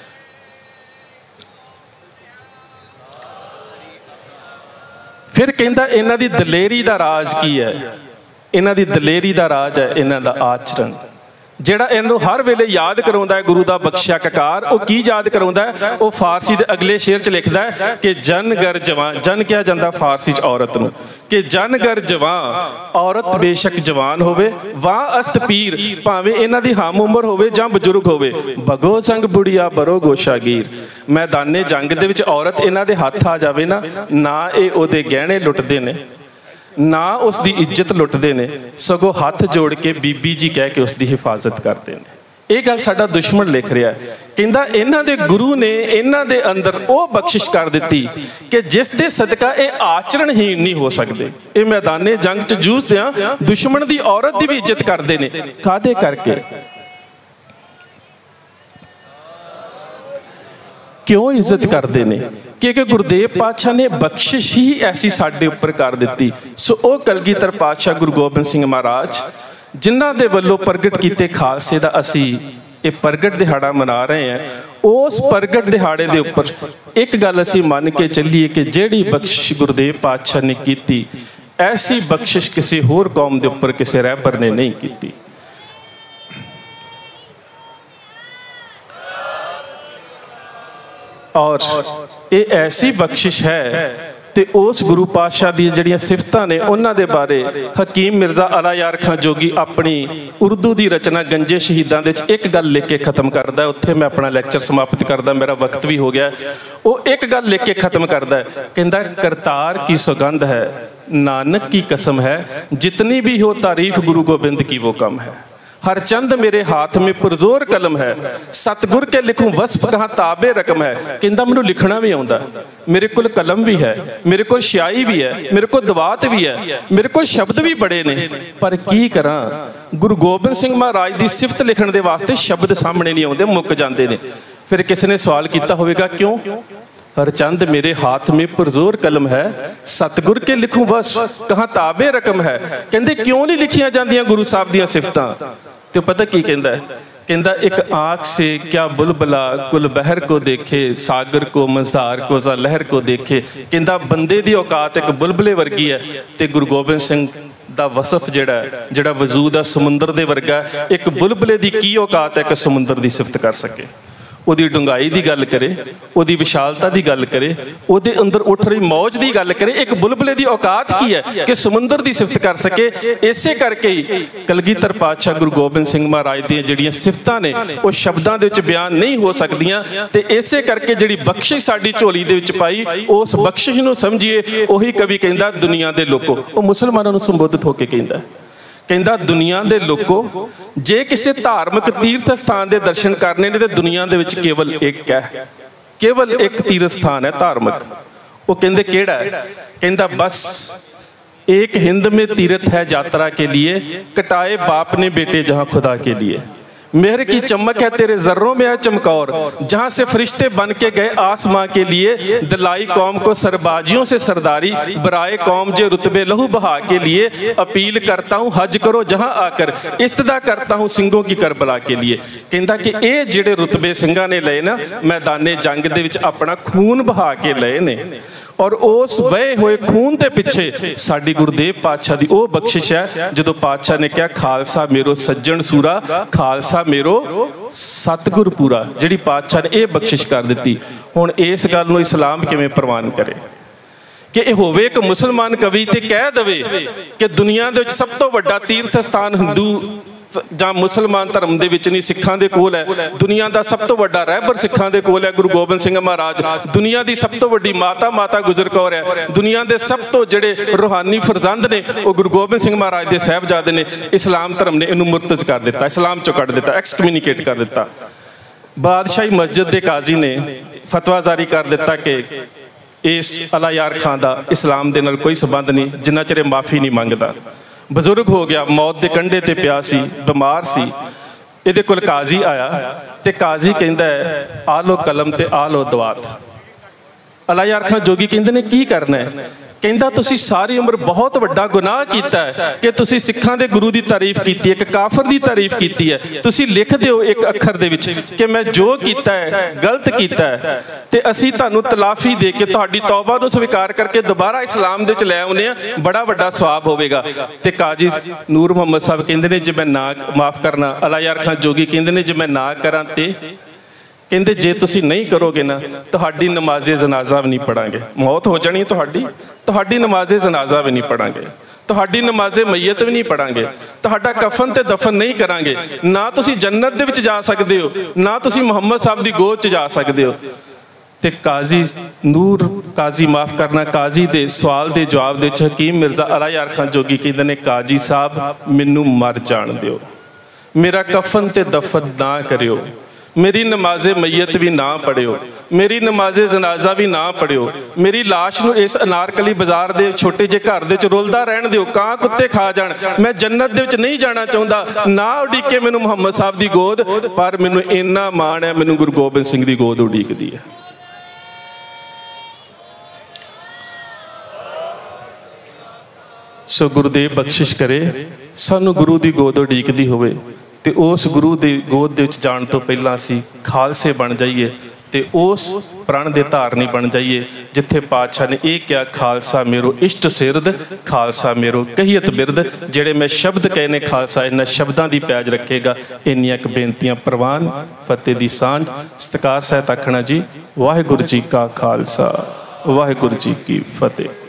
फिर कहंदा इन्हां दी दलेरी दा राज की है? इन्हां दी दलेरी दा राज है इन्हां दा आचरण, ਜਿਹੜਾ ਇਹਨੂੰ हर वेले याद करवाउंदा है गुरु दा बख्शिया ककार। वो की याद करवाउंदा है? वो फारसी दे अगले शेर च लिखदा है कि जन गर जवान, जन क्या जांदा फारसी च औरत नूं, कि जन गर जवान औरत बेशक जवान होवे, वाह अस्त पीर भावें इन्हां दी हम उम्र होवे जां बजुर्ग होवे, बगो संग बुढ़िया बरो गोशागीर। मैदाने जंग दे विच औरत इन्हां दे हत्थ आ जावे ना, ना ये ओहदे गहणे लुटदे ने, ना उसकी इज्जत लुटते हैं, सगों हाथ जोड़ के बीबी जी कह के उसकी हिफाजत करते हैं। ये गल साडा दुश्मन लिख रहा है। कहंदा इन्हां दे गुरु ने इन्हां दे अंदर वो बख्शिश कर दी कि जिस दे सदका ये आचरणहीन नहीं हो सकते। ये मैदाने जंग च जूझदे दुश्मन की औरत की भी इज्जत करते हैं। कादे करके? क्यों इज्जत करते हैं? क्योंकि गुरुदेव पातशाह ने बख्शिश ही ऐसी साडे उपर कर दी। सो ओ कलगीधर पातशाह गुरु गोबिंद सिंह महाराज जिन्हां दे वल्लों प्रगट कीते खालसे दा असी ये प्रगट दिहाड़ा मना रहे हैं, उस प्रगट दिहाड़े दे उपर एक गल असी मन के चलीए कि जिहड़ी बख्शिश गुरुदेव पातशाह ने कीती, ऐसी बख्शिश किसी होर कौम दे उपर किसी रहबर ने नहीं कीती। और ये ऐसी बख्शिश है ते उस गुरु पातशाह दी जिहड़ियां सिफतां ने उन्हां दे बारे हकीम मिर्जा अला यार खां जोगी अपनी उर्दू की रचना गंजे शहीदां दे एक गल लिख के खत्म करदा है। उत्थे मैं अपना लैक्चर समाप्त करदा, मेरा वक्त भी हो गया। वो एक गल लिख के खत्म करदा है, कहंदा करतार की सौगंध है, नानक की कसम है, जितनी भी हो तारीफ गुरु गोबिंद की वो कम है। हर चंद मेरे हाथ में पुरजोर कलम है, सतगुर के लिखूं वस्फ कहाँ ताबे रकम है। कहंदा मैनूं लिखना भी आउंदा, मेरे कोल कलम भी है, मेरे कोल स्याही भी है, मेरे कोल दवात भी है, मेरे कोल शब्द भी बड़े ने, पर की करां? गुरु गोबिंद सिंह महाराज की सिफत लिखण दे वास्ते शब्द सामने नहीं आउंदे, मुक जांदे ने। फिर किसी ने सवाल किया होवेगा क्यों? हर चंद मेरे हाथ में पुरजोर कलम है, सतगुर के लिखूं बस कहाँ ताबे रकम है। कहंदे क्यों नहीं लिखियां जांदियां गुरु साहब दियां सिफतां? तो पता की कहंदा है? कहंदा एक आँख से क्या बुलबुला कुल बहर को देखे, सागर को मझधार को जा लहर को देखे। कहंदा बंदे दी औकात एक बुलबुले वर्गी है, ते गुरु गोबिंद सिंह दा वसफ जिहड़ा वजूद है समुंदर दे वर्गा। एक बुलबुले दी की औकात है कि समुंदर दी सिफत कर सके, ਉਹਦੀ ਡੂੰਘਾਈ ਦੀ ਗੱਲ ਕਰੇ, ਉਹਦੀ ਵਿਸ਼ਾਲਤਾ ਦੀ ਗੱਲ ਕਰੇ, ਉਹਦੇ ਅੰਦਰ ਉੱਠ ਰਹੀ ਮੌਜ ਦੀ ਗੱਲ ਕਰੇ। ਇੱਕ ਬੁਲਬੁਲੇ ਦੀ ਔਕਾਤ ਕੀ ਹੈ ਕਿ ਸਮੁੰਦਰ ਦੀ ਸਿਫਤ ਕਰ ਸਕੇ। ਇਸੇ ਕਰਕੇ ਹੀ ਕਲਗੀਧਰ ਪਾਤਸ਼ਾਹ ਗੁਰੂ ਗੋਬਿੰਦ ਸਿੰਘ ਮਹਾਰਾਜ ਦੀਆਂ ਜਿਹੜੀਆਂ ਸਿਫਤਾਂ ਨੇ ਉਹ ਸ਼ਬਦਾਂ ਦੇ ਵਿੱਚ ਬਿਆਨ ਨਹੀਂ ਹੋ ਸਕਦੀਆਂ। ਤੇ ਇਸੇ ਕਰਕੇ ਜਿਹੜੀ ਬਖਸ਼ਿਸ਼ ਸਾਡੀ ਝੋਲੀ ਦੇ ਵਿੱਚ ਪਾਈ, ਉਸ ਬਖਸ਼ਿਸ਼ ਨੂੰ ਸਮਝੀਏ। ਉਹੀ ਕਵੀ ਕਹਿੰਦਾ ਦੁਨੀਆ ਦੇ ਲੋਕੋ, ਉਹ ਮੁਸਲਮਾਨਾਂ ਨੂੰ ਸੰਬੋਧਿਤ ਹੋ ਕੇ ਕਹਿੰਦਾ, कहंदा दुनिया के लोगों जे किसी धार्मिक तीर्थ स्थान के दर्शन करने ने तो दुनिया दे विच केवल एक है, केवल एक तीर्थ स्थान है धार्मिक। वो कहंदे केड़ा है? कहंदा बस एक हिंद में तीर्थ है यात्रा के लिए, कटाए बाप ने बेटे जहाँ खुदा के लिए। मेहर की चमक है तेरे जर्रों में है चमकौर, जहाँ से फरिश्ते बन के गए आसमां के लिए। दिलाई कौम को सरबाजियों से सरदारी, बराए कौम जे रुतबे लहू बहा के लिए। अपील करता हूँ हज करो जहाँ आकर, इस्तदा करता हूँ सिंघों की करबला के लिए। कहता कि ये जिहड़े रुतबे सिंघां ने लए ना मैदाने जंग दे विच अपना खून बहा के लए ने, और उस वहे हुए खून के पिछे साडी गुरुदेव पातशाह की वह बख्शिश है जो पातशाह ने कहा खालसा मेरो सज्जन सूरा, खालसा मेरो सतगुर पूरा। जिहड़ी पातशाह ने यह बख्शिश कर दी। हुण इस गल नूं इस्लाम किवें प्रवान करे? कि यह होवे एक मुसलमान कवि ते कह दवे कि दुनिया दे विच सब तो वड्डा तीर्थ स्थान हिंदू जां मुसलमान धर्म दे विच नहीं, सिखां दे कोल है। दुनिया का सब तो वड्डा रहबर सिखां दे कोल है, गुरु गोबिंद सिंह महाराज। दुनिया की सब तो वड्डी माता माता गुजर कौर है। दुनिया के सब तो जिहड़े रूहानी फरजंद ने वो गुरु गोबिंद सिंह महाराज के साहबजादे ने। इस्लाम धर्म ने इनू मुर्तज कर दिता, इस्लाम चो कढ़ दिता, एक्सकम्यूनीकेट कर दिता। बादशाही मस्जिद के काजी ने फतवा जारी कर दिता कि इस अला यार खां का इस्लाम के नाल कोई संबंध नहीं, जिन्ना चिर माफ़ी नहीं मंगता। बजुर्ग हो गया, मौत के कंढे ते पिया सी, बीमार सी। इहदे कोल काजी आया ते काजी कहंदा है आ लो कलम ते आ लो दवात। अला यार खां जोगी कहंदे ने की करना है? कहंदा तुसी सारी उम्र बहुत वड्डा गुनाह कीता है कि तुसी सिखां दे गुरु की तारीफ की, एक काफर की तारीफ की है। तुसी लिख दिओ एक अखर दे विच कि मैं जो कीता है गलत कीता है, ते असी तुहानू तलाफी दे के तुहाडी तौबा नू स्वीकार करके दोबारा इस्लाम दे च लै आउणे आ, बड़ा वड्डा सवाब होवेगा। ते काजी नूर मुहम्मद साहब कहंदे ने जे मैं ना माफ़ करना, अला यार खां जोगी कहंदे ने जे मैं ना करां ते कहते जे तुसी नहीं करोगे ना तुहाडी नमाजे जनाजा भी नहीं पढ़ांगे। मौत हो जानी तुहाडी नमाजे जनाजा भी नहीं पढ़ांगे, तुहाडी नमाजे मैयत भी नहीं पढ़ांगे, तुहाडा कफन ते दफन नहीं करांगे। ना तुसी जन्नत दे विच जा सकदे हो, ना तुसी मुहम्मद साहब दी गोद च जा सकदे हो। ते काजी नूर काजी माफ़ करना काजी दे सवाल दे जवाब दे हकीम मिर्जा अला यार खां जोगी कहंदे ने काजी साहब मैनू मर जाण दिओ, मेरा कफन ते दफन ना करियो, मेरी नमाजे मैयत भी ना पढ़ियो, मेरी नमाजे जनाजा भी ना पढ़ियो, मेरी लाश नू इस अनारकली बाजार दे छोटे जे घर दे च रुलदा रहन दिओ, कां कुत्ते खा जाण। मैं जन्नत दे विच नहीं जाना चाहुंदा, ना उड़ीके मैनू मुहम्मद साहब दी गोद, पर मैनू इन्ना माण है मैनू गुरु गोबिंद सिंह दी गोद उड़ीकदी है। सो गुरुदेव बख्शिश करे सानू गुरु दी गोद उड़ीकदी होवे ते उस गुरु दी गोद दे विच जाण तो पहलां असीं खालसे बन जाइए ते उस प्रण दे धारनी बन जाइए जिथे पातशाह ने यह क्या खालसा मेरो इष्ट सिरद, खालसा मेरो कहियत बिरद। जेड़े मैं शब्द कहे ने खालसा इन्हां शब्दां दी पैज रखेगा। इन्नियां क बेनतियां प्रवान फतेह दी सांझ सत्कार सहित आखना जी। वाहिगुरू जी का खालसा वाहिगुरू जी की फतेह।